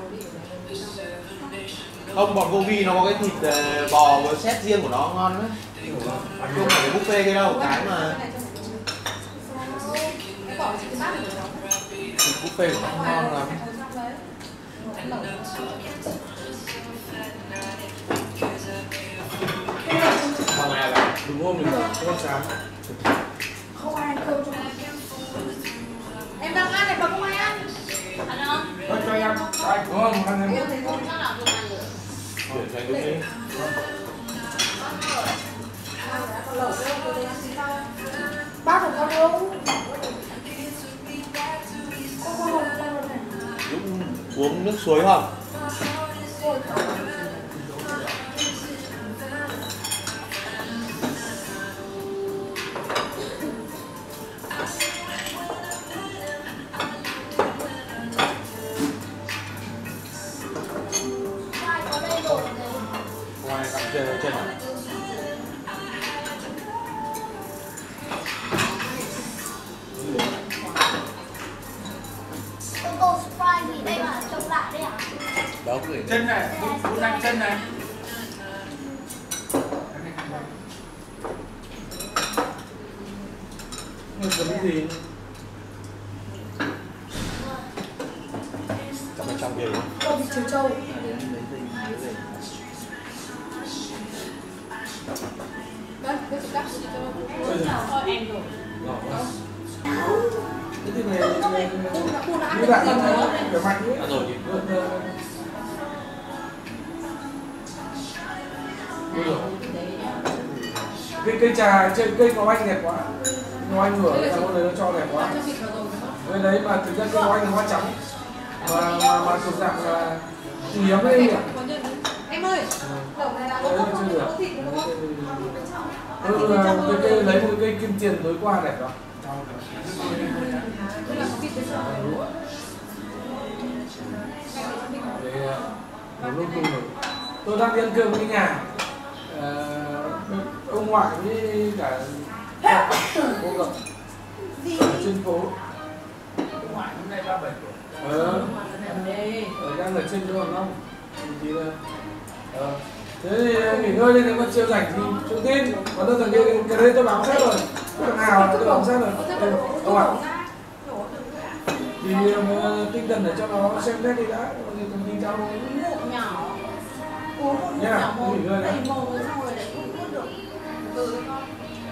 Không, bọn cô Vi nó có cái thịt ờ, bò với set riêng của nó ngon đấy. Không phải cái buffet cái đâu, cái mà Cái bỏ chị cái bát của nó. thịt buffet của nó ngon lắm. Không ai làm. Đúng hôm mình con chán. Không ai ăn cơm cho em. Em đang ăn này mà không ai ăn. Ăn không? Thôi cho em. Rồi. Đúng không? Ăn em. Em thấy không? Chắc là không ăn được. Chuyển cho anh Dũng đi. Còn lẩu nữa, tôi thấy ăn tí sau. Bác của con đâu? Con con hồn con hồn này. Dũng uống nước suối không? Ôi, Ai có đây rồi này. Ngoài cặp chân chân à? Tôi tô Sprite gì đây mà trông lại đây à? Đó gửi. Chân này, muốn ăn chân này. Nhưng có cái gì? Trong bên trong kia đúng không? con vịt chiều trâu. Đấy, cái chị cắt chị cho. Thôi em rồi. Ngọt quá. Cái thịt này Bún đã bún đã ăn như được bạn gì ăn nữa. thấy khỏe mạnh ấy. Ăn rồi chị. Ui dồi. Cây cây trà, cây cây có anh đẹp quá. Ngô Anh ngửa ra con đấy nó cho đẹp quá. Cái đấy mà thực ra cái Ngô Anh hoa trắng mà mà, mà thuộc dạng là hiếm đấy nhỉ. Em ơi, lẩu này là Đấy có chưa được. có thịt đúng không? Ừ, là cái cây lấy một cây kim tiền tối qua đẹp đó. Đây là có thịt với sao? Để một lúc cùng rồi. Tôi đang đi ăn cơm với nhà. Ờ, ông ngoại với cả cô cậu ở trên phố. Ngoại hôm nay ba mươi bảy tuổi. Ờ, ở đang ở trên chỗ Hoàng Long. Thì là ờ. Thế thì nghỉ ngơi đi, nếu mà chiều rảnh thì thông tin. Còn tôi thằng kia cái đấy tôi báo xét rồi. Thằng nào tôi báo xét rồi. Ừ, ông ạ. Thì uh, tinh thần để cho nó xem xét đi đã, còn thì thông tin cho nó. Một nhỏ uống một Nha, nhỏ một nghỉ ngơi đã. đầy mồm rồi xong rồi lại không hút được từ con.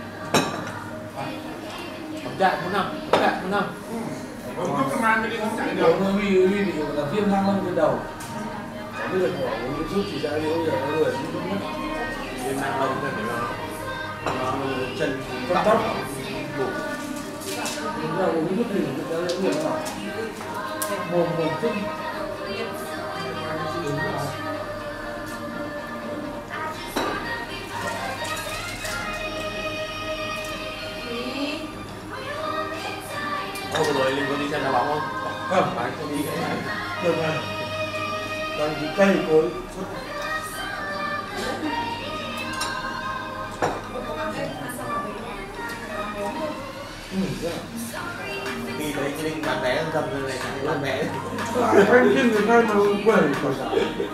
Không chạy muốn nằm, không chạy muốn nằm. Ông chút cái man đi không chạy được. Đầu nó vì vì bị là viêm nang lông trên đầu. Bây giờ bỏ uống cái chút thì ra đi, bây giờ nó người cũng tốt nhất. Viêm nang lông này nó nó chân Con tóc. Đúng là uống chút thì chúng ta sẽ uống nào. Mồm mồm chung. Hôm vừa rồi Linh có đi xem đá bóng không? Không, Phải không đi cái này. được rồi. Còn cái cây cối. Ừ, rất là. Khi thấy cái Linh bán vé cầm lên này, bán vé. Anh kinh người ta mà quẩy khỏi cả.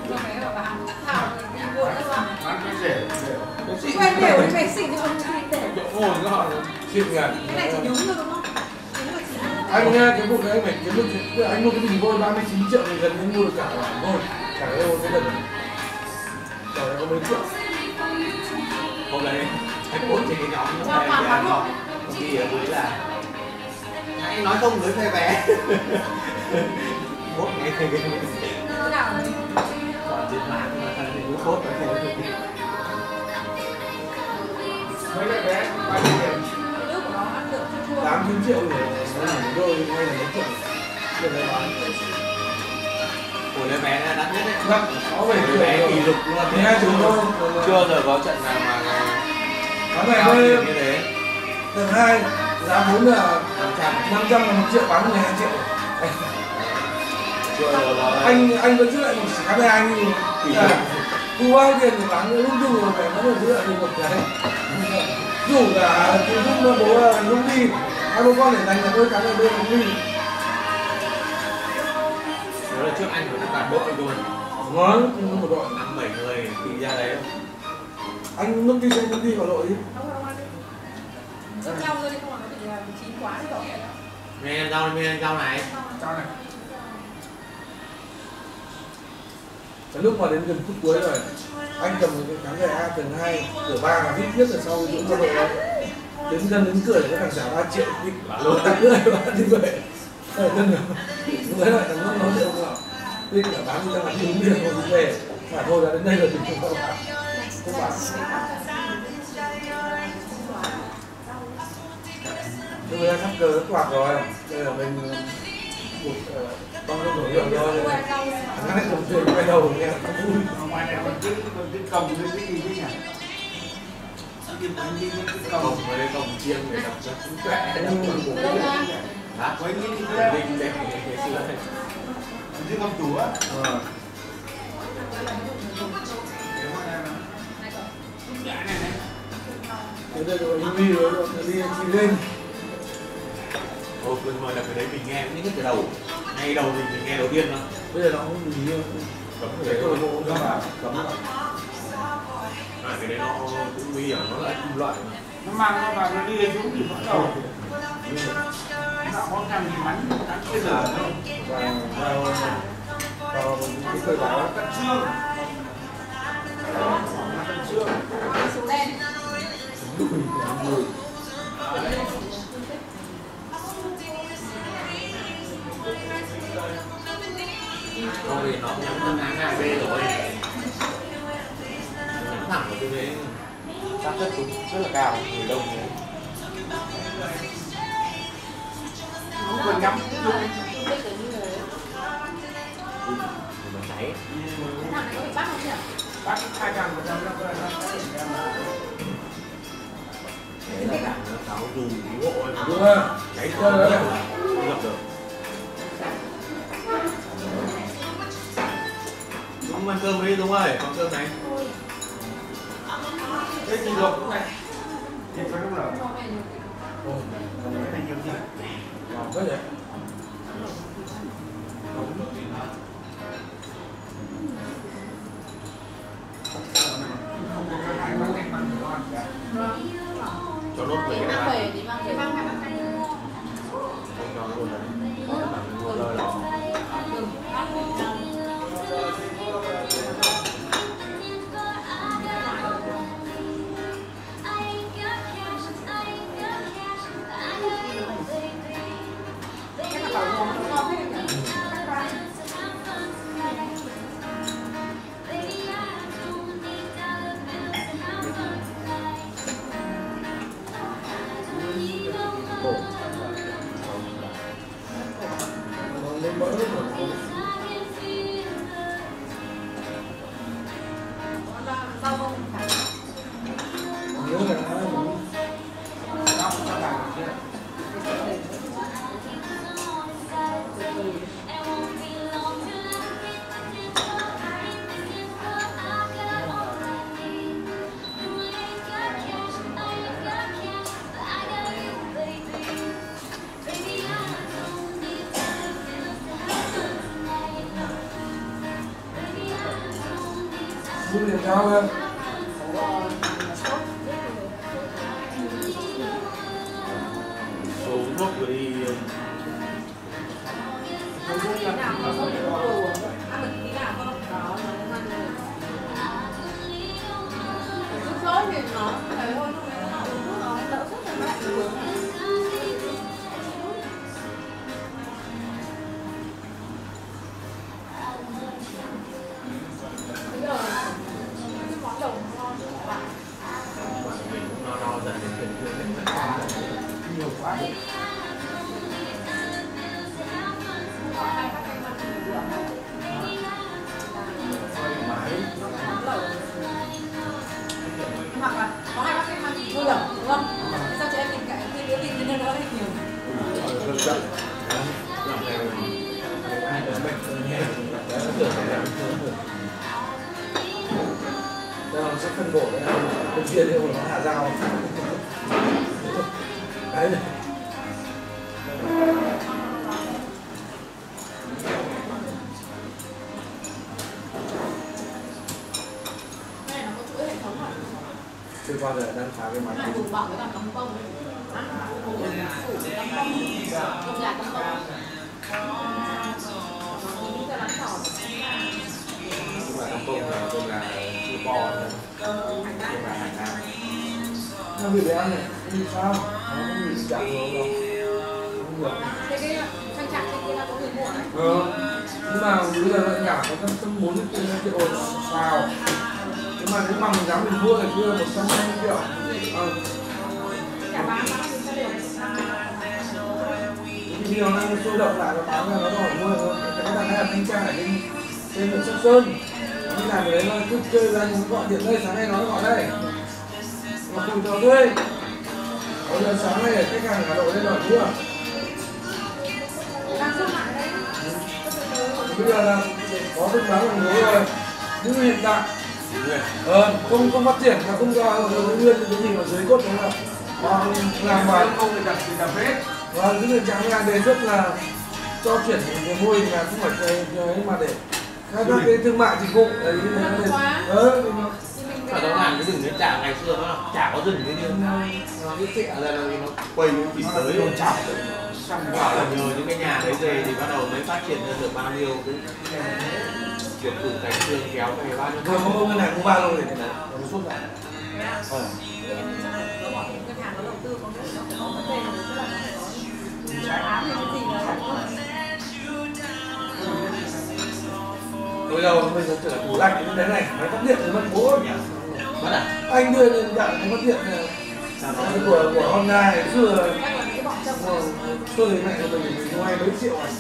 Bán cái rẻ. Quen đều thì mày xịn thì ông chỉ để. Ngồi cái họ Xịn ngàn. Cái này chỉ nhúng thôi đúng không? Anh nghe cái vụ đấy mình cái mức anh mua cái bình vôi ba mươi chín triệu thì gần như mua được cả quả vôi cả cái ô cái lần này rồi có mấy triệu. hôm nay anh post trên cái nhóm này là không đi ở dưới là hãy nói không với phe vé post ngay cái Nào còn trên mạng mà thằng thì cũng post rồi Mấy cái bé bao nhiêu tiền? nước của nó ăn được chưa chua. Tám chín triệu để nó làm một đôi hay là mấy triệu được rồi bán của cái vé này đắt nhất đấy. năm sáu bảy triệu Vé kỷ lục luôn. thì hai triệu thôi. Chưa bao giờ có trận nào mà Bán này cao hơi như thế. tầng hai giá vốn là năm trăm năm trăm là một triệu bán mười hai triệu. chưa bao giờ có Anh anh vẫn giữ lại một cái này anh thì thu bao tiền thì bán lúc chung rồi phải vẫn giữ lại một cái. Dù cả từ lúc bố là lúc đi hai bố con để dành là đôi cái là đôi lúc đi. nhớ là trước anh phải cả đội luôn Ngon, không một đội. năm bảy người thì ra đấy. Anh lúc đi xem công ty vào đội đi. Không không ăn đi. Cho nhau thôi đi không là nó bị chín quá thì bỏ vậy đó. Nghe ăn rau, nghe ăn rau này. Cho này. Cái lúc mà đến gần phút cuối rồi, anh cầm một cái cán gà A tầng hai, cửa ba là hít nhất ở sau cái chỗ đội đó. Đến gần đến cửa thì có thằng trả ba triệu đi. Lô tặng nữa bạn đi về. Rồi dân rồi. Lúc đấy lại thằng nó nói được không ạ? Đi cả bán đi ra mặt đi uống bia rồi đi về. Phải thôi là đến đây rồi thì không bán. Không bán. Bây giờ sắp cờ quạt rồi. Đây là mình một băng nó nổi rồi thôi. Thằng này cũng chơi quay đầu nghe không vui. Ngoài này còn cái còn cái còng với cái gì thế nhỉ? Cái bánh đi cái Cổng còng. với cổng chiêng để đập cho cũng khỏe. Hả? Với cái gì thế? Linh đấy, ngày xưa đấy. Cái con tủ á. Ờ. Thế đây rồi đi rồi đi đi lên. Ồ, vừa rồi là cái đấy mình nghe những cái từ đầu. Ngay đầu thì mình nghe đầu tiên mà. Bây giờ nó không gì nhiều. Cấm Cái cái câu lạc đấy. bộ nó bảo cấm lại. À, cái đấy nó cũng nguy hiểm, nó là kim loại mà. Nó mang nó vào nó đi lên xuống thì bắt đầu. Nó có thằng gì bắn bắn cái lửa đâu. Và vào vào cái cây báo Cắt xương. Cắt xương. Số đen. lúc mình làm người. Không thì nó nhắm con áng hai B rồi. Nhắm thẳng vào cái đấy. Xác suất cũng rất là cao, người đông thế. nhắm chung. Biết kiểu như thế. Mà cháy. Thằng này có bị bắt không nhỉ? Bắt hai trăm phần trăm nó Đấy là nó cáo dùng gỗ Đúng rồi. cháy Rồi đấy. không gặp được. Đúng ăn cơm đi đúng rồi, con cơm này. cái gì luộc cũng này. Thì phải đúng rồi. Ồ, Cái này nhiều gì? ngon quá vậy. Không có cái hai món này mà ngon cả. Cho nốt về cái Mang này. về thì mang về mang mang mang. Không cho luôn đấy. Có cái bằng mua rơi là. Lên mỡ hết rồi. Rau không? Nhớ là nó cũng Nó cũng cho bạn kia. Đúng liền cao hơn. Uống thuốc rồi đi. Ăn tí nào có sốt thì có đồ. Ăn được tí nào có đó nó ăn được. Sốt sốt thì nó thấy thôi, lúc đấy nó uống thuốc nó đỡ sốt thì nó lại uống. Bây giờ cái món đầu ngon của bạn. Mình cũng no no dần đến chuyển chuyển đến phải. Nhiều quá. Hoặc là có hai bác khách ăn thôi được đúng không? Thế sao chị em mình cả khi đứa tin nên nó hơi nhiều. Gần chậm. Làm này hai đứa bệnh nhẹ. Đấy nó tưởng là Đây là sẽ phân bổ cái này. Bên kia thì nó hạ dao. Đấy này. Cái này nó có chuỗi hệ thống à? Chưa bao giờ đang phá cái máy. Cái này dùng bỏng với cả tấm bông ấy. Ăn phủ tấm bông, dùng gà tấm bông. Những cái bánh giòn. nhưng mà trong tôm là tôm là chữ bò thôi. Tôm là Hải Nam. Nó bị béo này, không bị sao. Nó không bị chạm vào đâu. Không được. Thế cái trang trại trên kia là có người mua đấy. Ừ. Nhưng mà bây giờ lại nhả có trăm bốn mươi triệu sao. Nhưng mà nếu mà mình dám mình mua thì kia một trăm hai mươi triệu. Ừ. Cả bán nó thì sẽ đều Cái video nó sôi động lại và bán ra nó đòi mua thôi. Cái bạn này là thanh tra ở trên trên huyện Sóc Sơn. Đi làm cái đấy nó cứ chơi ra nó gọi điện đây, sáng nay nó gọi đây. Mà cùng cho thuê. Bây giờ sáng nay khách hàng Hà Nội lên đòi mua. đang xuất lại đấy. Bây giờ là có thông báo bằng lối rồi. Nhưng hiện tại ờ, không không phát triển mà không ra nguyên cái gì ở dưới cốt đó là họ làm bài không người đặt thì đặt hết. và cái người chẳng là đề xuất là cho chuyển cái mô hình là không phải cái cái mà để khai thác cái thương mại dịch vụ đấy như thế này. Ờ, thì nó Mà nó làm cái rừng đến chả ngày xưa nó chả có rừng cái gì. Nó cứ tịa ra là nó quay cái tìm tới rồi chảo. Bảo là nhờ những cái nhà đấy về thì bắt đầu mới phát triển ra được bao nhiêu cái chuyển từ cánh xương kéo về bao nhiêu. thường có ông ngân hàng cũng ba lô để này nó suốt lại. Ờ. Nó bỏ những ngân hàng nó đầu tư có nghĩa là nó có vấn đề là tức là nó phải có trái án hay cái gì đó. Bây giờ mình sẽ trở lại tủ lạnh cái đấy này, máy phát điện thì mất bố nhỉ? Mất à? Anh đưa lên dạng máy phát điện này. Sao Cái nó của của Honda ngày xưa Các là những cái bọn trong tôi thấy mẹ của mình mình mua hai mấy triệu à.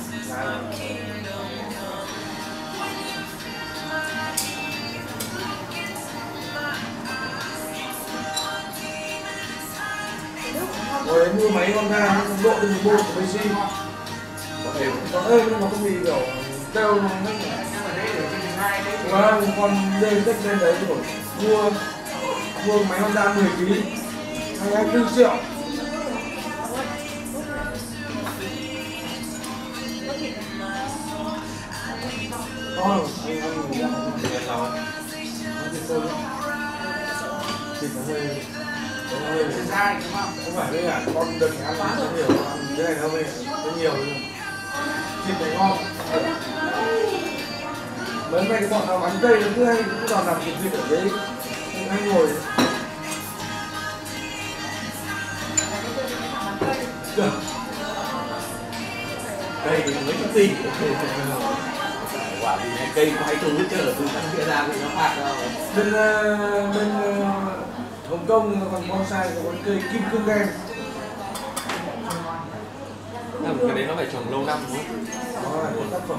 Rồi em mua máy Honda độ thì mình mua của Messi. Còn ơi nhưng mà không bị kiểu kêu nó và còn lên cách lên đấy rồi mua mua máy Honda mười ký hai mươi tư triệu. Đó, anh ăn mình ăn thịt nào ạ? Ăn thịt tôm. Thịt nó hơi nó hơi dai đúng không? không phải đây là con đừng ăn quá nhiều, ăn cái này nó hơi nó nhiều rồi. Thịt này ngon. Mấy cái bọn nào bánh cây nó cứ hay cứ toàn làm thịt thịt ở đấy, hay ngồi. Được. Cây thì mấy cái gì? Quả gì này cây có hay thứ chứ từ thằng kia ra thì nó phạt đâu. Bên bên Hồng Kông nó còn bonsai có con cây kim cương đen. Cái đấy nó phải trồng lâu năm đúng không? Đó là một tác phẩm.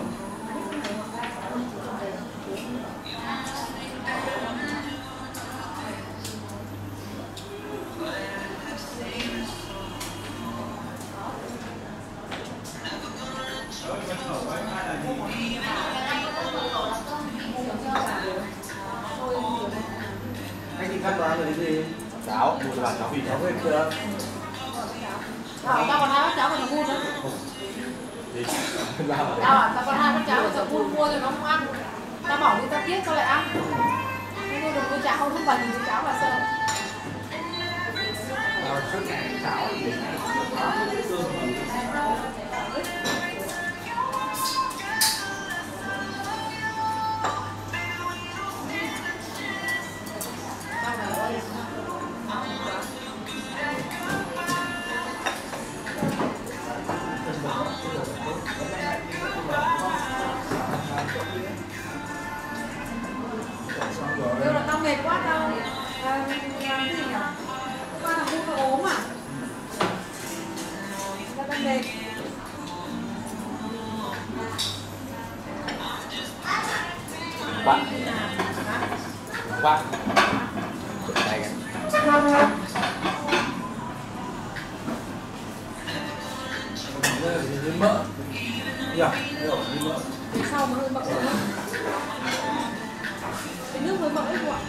Anh đi cắt bán là cái gì? Cháo, mua cho bà cháo vịt Cháo vịt chưa? Tao còn hai bát cháo còn nó buôn nữa. Gì? Tao à, tao còn hai bát cháo còn buôn mua rồi nó không ăn. Tao bỏ đi tao tiếc tao lại ăn. Nên tôi đừng mua cháo không phải nhìn cháo mà sợ. Rồi suốt ngày cháo gì Kêu là tao mệt quá tao à, làm gì nhỉ? Qua là mua cái ốm à? Tao tao mệt. Bạn bạn đây kìa. Đây là cái mỡ. Dạ, đây là cái mỡ. Thì sau mới hơi mỡ nữa. Cái nước hơi mỡ ấy quả.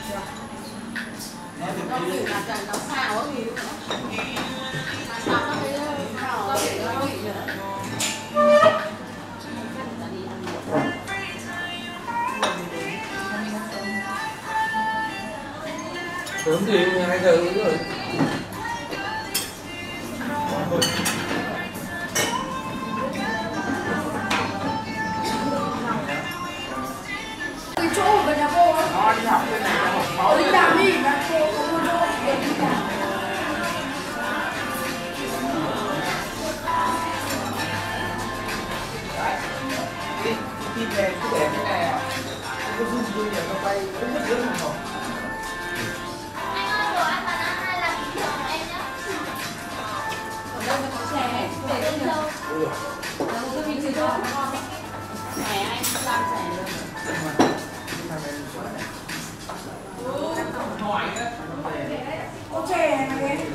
Con thử là nó xào cái gì nữa. Xào nó mới xào để nó bị nữa. Sớm thì hai giờ rồi. Cái chỗ ở bên nhà cô á. nó đi học cái này nó học máu Đi làm đi, mà cô có mua đâu để đi làm. đi đi về cứ để cái này à cái dung dung để nó bay nó mất lớn không? Anh ơi, đồ ăn bạn ăn hai là bình thường của em nhé. Còn đâu nó có chè, để Bình đâu. thường. Nó có cái gì đó nó ngon đấy. Chè anh làm chè luôn. Hỏi á. Ô chè này này. Em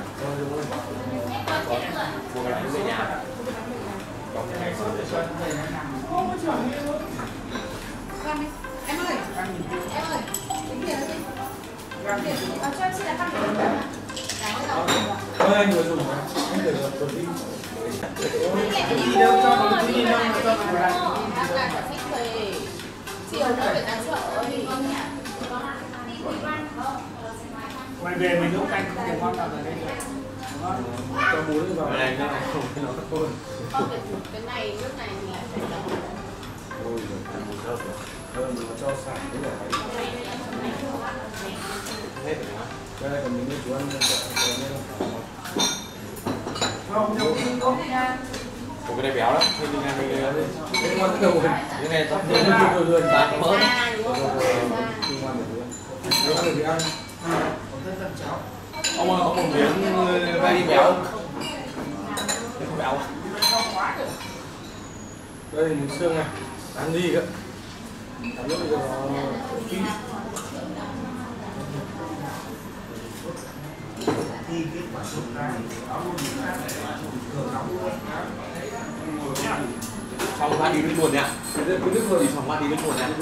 có chén rồi. Mua cái này về nhà. Còn cái này sớm để xuân. Ô chuẩn đi luôn. Con đi. Em ơi. Em ơi. Tính tiền đi. À, cho em xin là khăn để Ôi anh vừa dùng mà, anh để là tuần đi. Đi đâu cho nó đi đâu cho nó ra. Đang là cả thích về. Chiều nữa phải ra chợ thì Ngoài về mình nấu canh không thể ngon nào ở đây được. Cho muối vào. Cái này nó này không cái nó thôi. con phải chụp cái này lúc này mình lại phải đậu. Ôi giời, ăn một rớt rồi. Thôi mình cho xả cái này đấy. Hết rồi hả? Đây là còn mình chú ăn cho cho nên không. Không, nhiều khi có cái nha. Ủa cái này béo lắm, thôi nhưng mà mình Cái ngon cái đầu rồi. cái này tốt Rồi hơn. rồi rồi rồi. Bạn mỡ. Ra đúng Rồi không? rồi rồi. Không ngon được nữa. Nếu ăn được thì ăn. Còn rất là cháu. Ông ơi, có một miếng vay béo. Đây một xương này, ăn đi cơ. Ăn lúc bây giờ nó kỹ. Xong qua đi bên buồn nha. Đi xong qua đi bên buồn nha.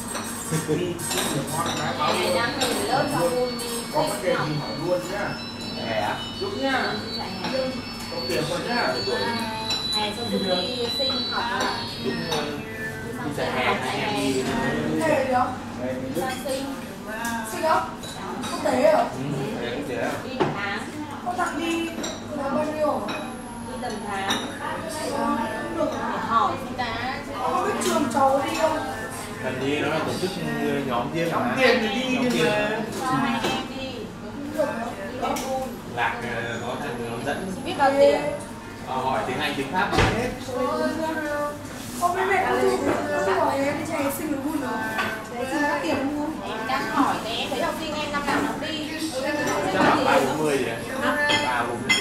Ngày năm mình lớp cho vui đi. Có vấn đề gì hỏi luôn nhá. Hè á. Giúp nhá. Có tiền rồi nhá. Hè xong rồi đi sinh học à? Đúng đi giải hè anh em đi. Thế gì đó? Sang sinh. Sinh đó? Quốc tế hả? Ừ, quốc tế á. Đi tháng. Có thằng đi từ đó bao nhiêu hả? Đi tầm tháng. Không được hả? Để hỏi chúng ta. Có biết trường cháu đi không? Cần đi nó là tổ chức nhóm riêng mà. Tiền thì đi nhưng mà Cho hai em đi. Không được hả? Đi bên vui. Lạc có thằng hướng dẫn. Biết bao tiền? Ờ, hỏi tiếng Anh tiếng Pháp hết. Có biết mẹ có chụp hỏi em đi chạy sinh được vui nữa. Đấy, xin có tiền không? Em đang hỏi thì em thấy học sinh em năm nào nó đi. Chắc là ba bốn mươi vậy. Ba bốn mươi.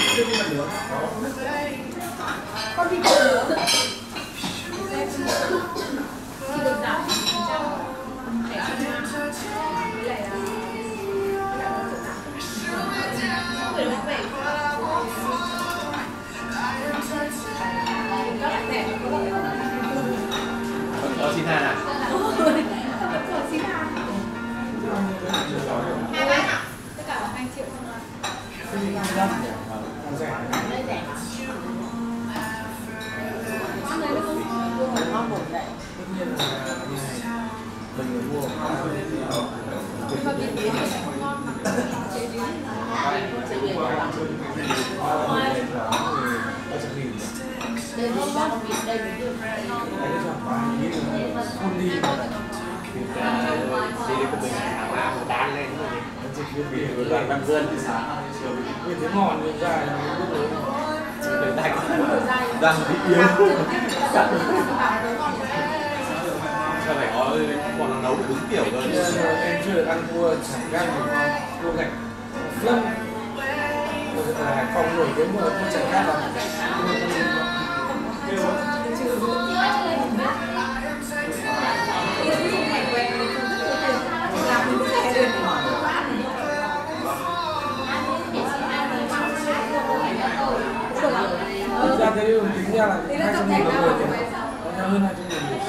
Con đi cùng nữa. Thì được giảm cho để ăn với lại là người nó về các bạn trẻ có Có xin Hàn à? xin hàng hai bác ạ, tất cả là hai triệu không ạ? Đây rẻ mà con này nó không mua ngon bổ đấy. Tất nhiên là như này mình mới mua. Nhưng mà biết biến thì sẽ không ngon mà chế biến chế biến không ạ? Đây là ba con vịt, đây là vịt ngon. Không đi. Đi đi của mình thảo lá một đan lên rồi đi. Vì đoàn văn vươn thì sao? Vì thế ngọn thì dài Để tay đang bị yếu. Sao phải có bọn nó nấu đúng kiểu rồi. em chưa được ăn cua chả gan cua gạch lâm ở Hải Phòng nổi tiếng một cua chả gan là ra thế nhưng tính ra là hai trăm nghìn một người tiền nó hơn hai trăm nghìn một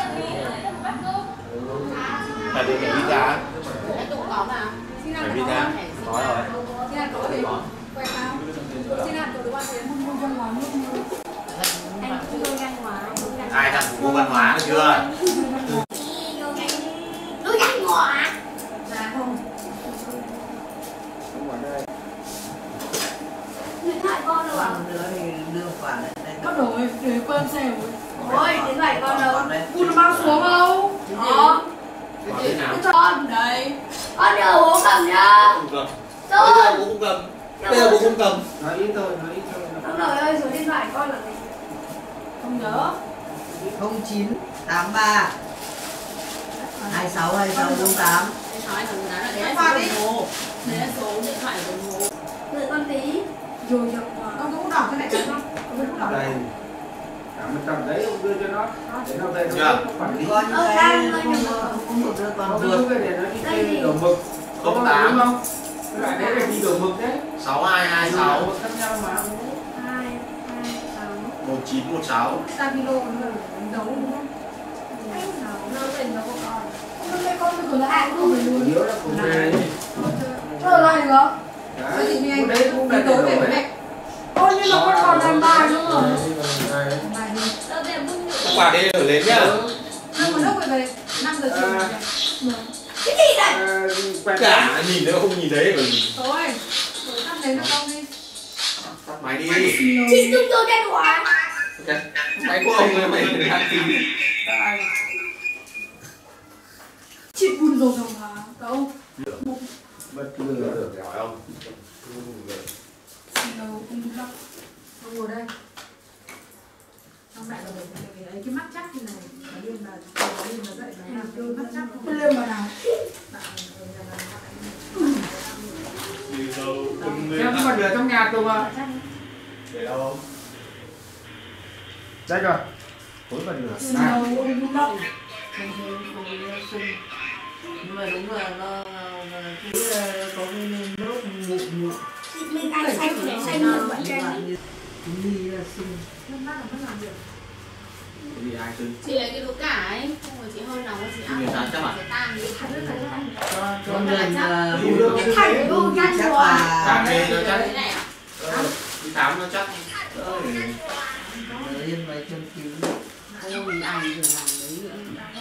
Phải đi phải đi ra. Cái tủ có mà. Phải đi ra. Có rồi. Xin ăn có thể quẹt không? Xin ăn có được bao tiền không? Không văn hóa nước nữa. Anh chưa văn hóa. Ai thằng của cô văn hóa được chưa? Tôi ăn ngọt. Dạ không. Điện thoại con rồi. Bắt đầu ấy, để quen xe rồi. Ôi, điện thoại con đâu? Cô nó mang xuống không? Đó. Có thế nào? Cái con đấy. Con nhờ bố cầm nhá. Không cầm. Rồi. Bây giờ bố không cầm. Bây giờ bố không cầm. nói ít thôi, nói ít thôi. Ông nội ơi, số điện thoại con là gì? Không nhớ. không chín tám ba hai sáu hai sáu bốn tám. Anh nói thằng đó là đấy là số đồng hồ. Đấy là số điện thoại đồng hồ. Đợi con tí. Rồi rồi. Con có mũ đỏ cái này chắc không? Con có mũ đỏ Đây. đây. Cả một tầm đấy ông đưa cho nó. Để nó về Chưa? nó quản lý. Có những Ờ, cái đang ơi, không đừng có- không được đưa Có toàn cái vượt. giúp để nó đi Đây chơi gì? đổ mực. Không Có tám. đúng không? Cái loại đấy là đi đổ mực đấy. sáu hai hai sáu Mực khác nhau mà. Hai, hai, sáu. một chín một sáu. Stabilo nó nấu đúng không? Nó về nó có con. Hôm nay con mới cửa lại không phải luôn. Nhớ là cũng về. Rồi lại nữa. Đấy. Cái gì như anh? Đấy cũng là Đi tối để về đổ với đấy. mẹ. Ôi nhưng mà con còn làm bài nữa rồi. Bài gì? Đâu về bưng Quả đây ở lên nhá. Nhưng mà lúc về năm giờ chiều. À. Mười. Cái gì đây? À, quen Cả nhìn nữa không nhìn thấy rồi. Thôi. Rồi tắt đến nó không đi. Tắt máy đi. Chị giúp tôi cái quả. Máy của ông ấy mày đang tí. Chị buồn rồi rồi mà. Đâu? bất lừa. Được hỏi ông. Xin đâu không đúng đâu. Không ngồi đây. Xong lại là để cái ấy cái mắt chắc như này. Nó liên là nó liên là dậy nó làm cái mắt chắc không. Cái liêm mà nào. Em còn ở trong nhà tôi mà. Để đâu? Đây rồi. phối vào được. Sưng đâu cũng lắm. Nhưng mà đúng là nó thứ có cái nốt mụn mụn. Mình ăn xanh thì xanh hơn vẫn trên. Đi là sưng. Đi ai sưng? Chị lấy cái đũa cả ấy, xong rồi chị hơi nóng chị ăn. Người ta chắc à? Sẽ tan đi. Cho nên là Cái thành luôn nhanh chắc rồi. là Tạm đi nó chắc. Cái này à? Ờ, đi khám nó chắc. Ờ, yên vài trăm ký. Ôi, ai rồi làm đấy nữa.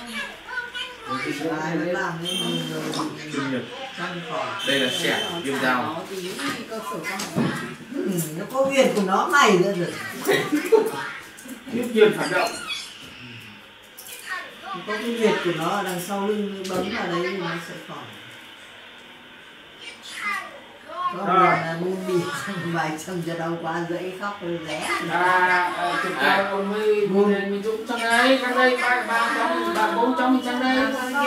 Ai mới làm cái gì rồi Sinh nhật. răng khỏi. Đây là sẹo viêm dao. Có tí cơ sở khoa học. Ừ, nó có việc của nó mày nữa rồi. Tiếp nhiên phản động. Có cái việc của nó ở đằng sau lưng bấm vào đấy thì nó sẽ khỏi. Có một lần là buông đi vài trăm cho đau quá dễ khóc rồi rẽ. À, thực ra ông mới buồn lên mình Dũng sang đây, sang đây, ba ba cháu, ba bốn cháu mình sang đây.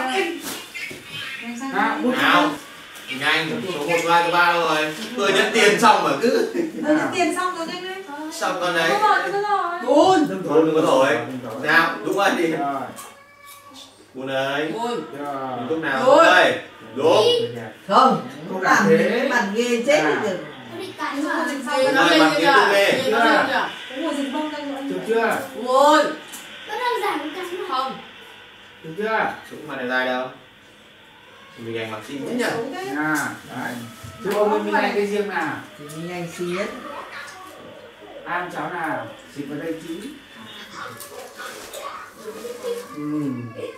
À, bút Nào. Nhanh, số một hai số ba rồi. Vừa nhận tiền xong mà cứ Ờ, tiền xong rồi nhanh lên. xong con đấy. Đúng rồi, đúng rồi. Buồn. Thôi đừng có thổi. Nào, đúng rồi đi. Rồi, Buồn ơi. Ôi, rồi. Lúc nào Đúng. đây? Đúng. Không, không làm cái mặt ghê chết đi được. Nó bị cắn đúng vào. rồi, Nó dịch Rồi, lên mặt chưa kia kìa? cứ về. Dịch lên chưa? Đúng rồi, dịch bông đây nữa. Được chưa? Ôi, đơn giản cắn vào. không. Được chưa? Súng mà này dài đâu? Mình anh mặc xinh thế nhỉ? À, đấy. Chứ ông mới mình này cái riêng nào? Thì mình anh xinh nhất. Ăn cháu nào? Xịt vào đây chứ. Ừ.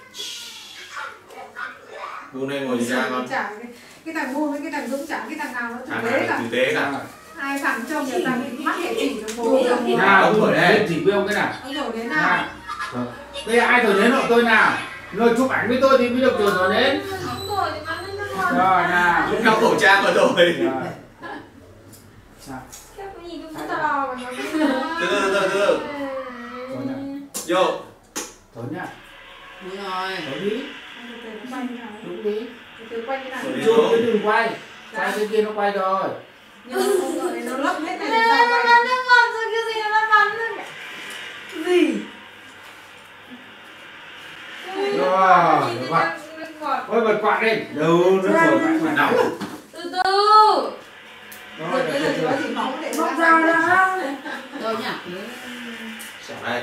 Buồn đây ngồi gì ra con? Chả cái, cái thằng ngu với cái thằng Dũng chả cái thằng nào nó Thằng thực này tế cả. tử tế cả. Ai thằng trông người ta bị mắc hệ chỉ trong bố rồi. Nào, ông thổi đây. chỉ với ông cái nào? Ông thổi đến nào? Nào. Đây là ai thổi đến hộ tôi nào? Rồi chụp ảnh với tôi thì mới được thổi thổi đến. Không rồi thì bán lên luôn. Rồi nào. Cũng đeo khẩu trang vào rồi. Rồi. Sao? Cái gì cũng to mà nó Từ từ từ từ. Thổi nào. Vô. Thổi nhá. Đúng rồi. Thổi đi. Đúng đi. từ quay cái này. Thổi đi. Chụp cái đừng quay. Quay cái kia nó quay rồi. Nhưng mà không ngờ này nó lấp hết này Nó làm sao quay bắn được. nó bắn rồi cái gì nó bắn rồi. Gì? Rồi, được quạt. Ôi bật quạt lên. Đâu nó thổi quạt quạt nóng. Từ từ. Rồi, Rồi cái được là chưa? chỉ bóng để bóc ra đã. Rồi nhỉ? Xẻo đây.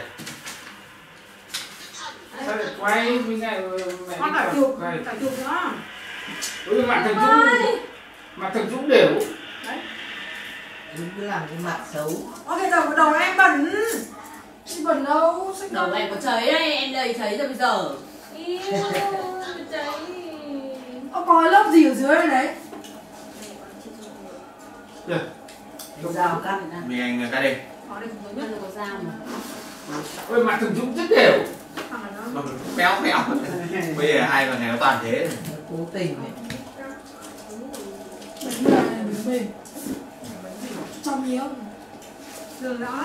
Sao lại quay mình này mẹ Con đi phải quạt chụp, quay. phải chụp nữa. Ôi mặt thằng Dũng. Mặt thằng Dũng đều. Đúng cứ làm cái mặt xấu. Ôi cái đầu đầu em bẩn. Chị bẩn đâu? Sách Đầu này có cháy đây, em đây cháy rồi bây giờ. Ý, cháy. Ô có cái lớp gì ở dưới này đấy? Cái dao cắt. Mình anh cắt đi. Có đây Nhất là có dao mà. Ôi mặt thằng Dũng rất đều. thằng này nó. Béo béo. Bây giờ hai con này nó toàn thế. Nó cố tình ấy. Bẩn mềm này, bẩn mềm. Trong nhiều. Đường đó.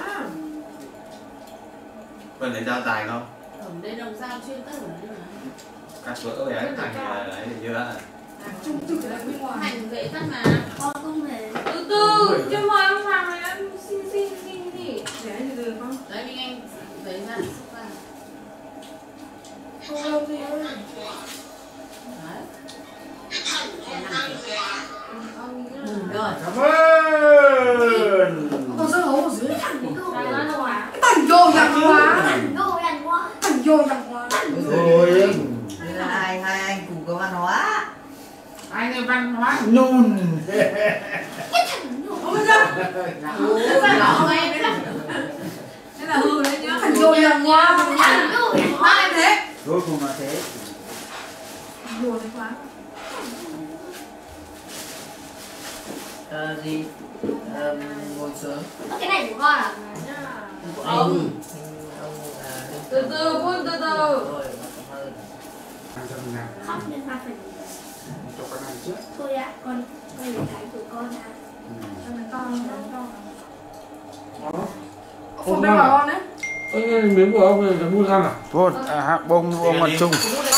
Phần lấy dao dài không? Ở đây đồng dao chuyên tất ở đây mà. Cắt vỡ cái ấy thành là đấy thì chưa? Trung thực là bên ngoài. Hành dễ cắt mà. Con không hề. Từ từ, chứ mời ông Hoàng này đã xin xin xin gì. Để từ từ con. Đấy Minh Anh lấy ra để xúc ra. Không lâu gì ơi. Đấy. Ừ, Rồi. Cảm ơn. Con sơ hấu ở dưới. Ra ra đâu à? Tảnh vô dặn quá. Đồ đàn quá. Tảnh vô dặn quá. Rồi. Thế là hai hai anh cùng có văn hóa. Anh ấy văn hóa nùn. Ôi ra. Rất là rõ của em đấy là. Thế là hư đấy nhá. Tảnh vô dặn quá. Thằng đồ đàn Má quá. em thế. Thôi không mà thế. Vô đấy quá. Ờ, gì? Ờ, ngồi xuống. Ơ, cái này của con à? Của ông. Ông à, Từ từ, phun từ từ. rồi, cảm ơn. Ăn cho mình nào. Khóc nên ba phần. Cho con ăn trước. Thôi ạ, con con lấy cái của con ạ. Cho nó to, nó to. Đó. Không đây bảo con đấy. Ê, miếng của ông này là mua răng à? Thôi, à, bông bông mặt chung. Mua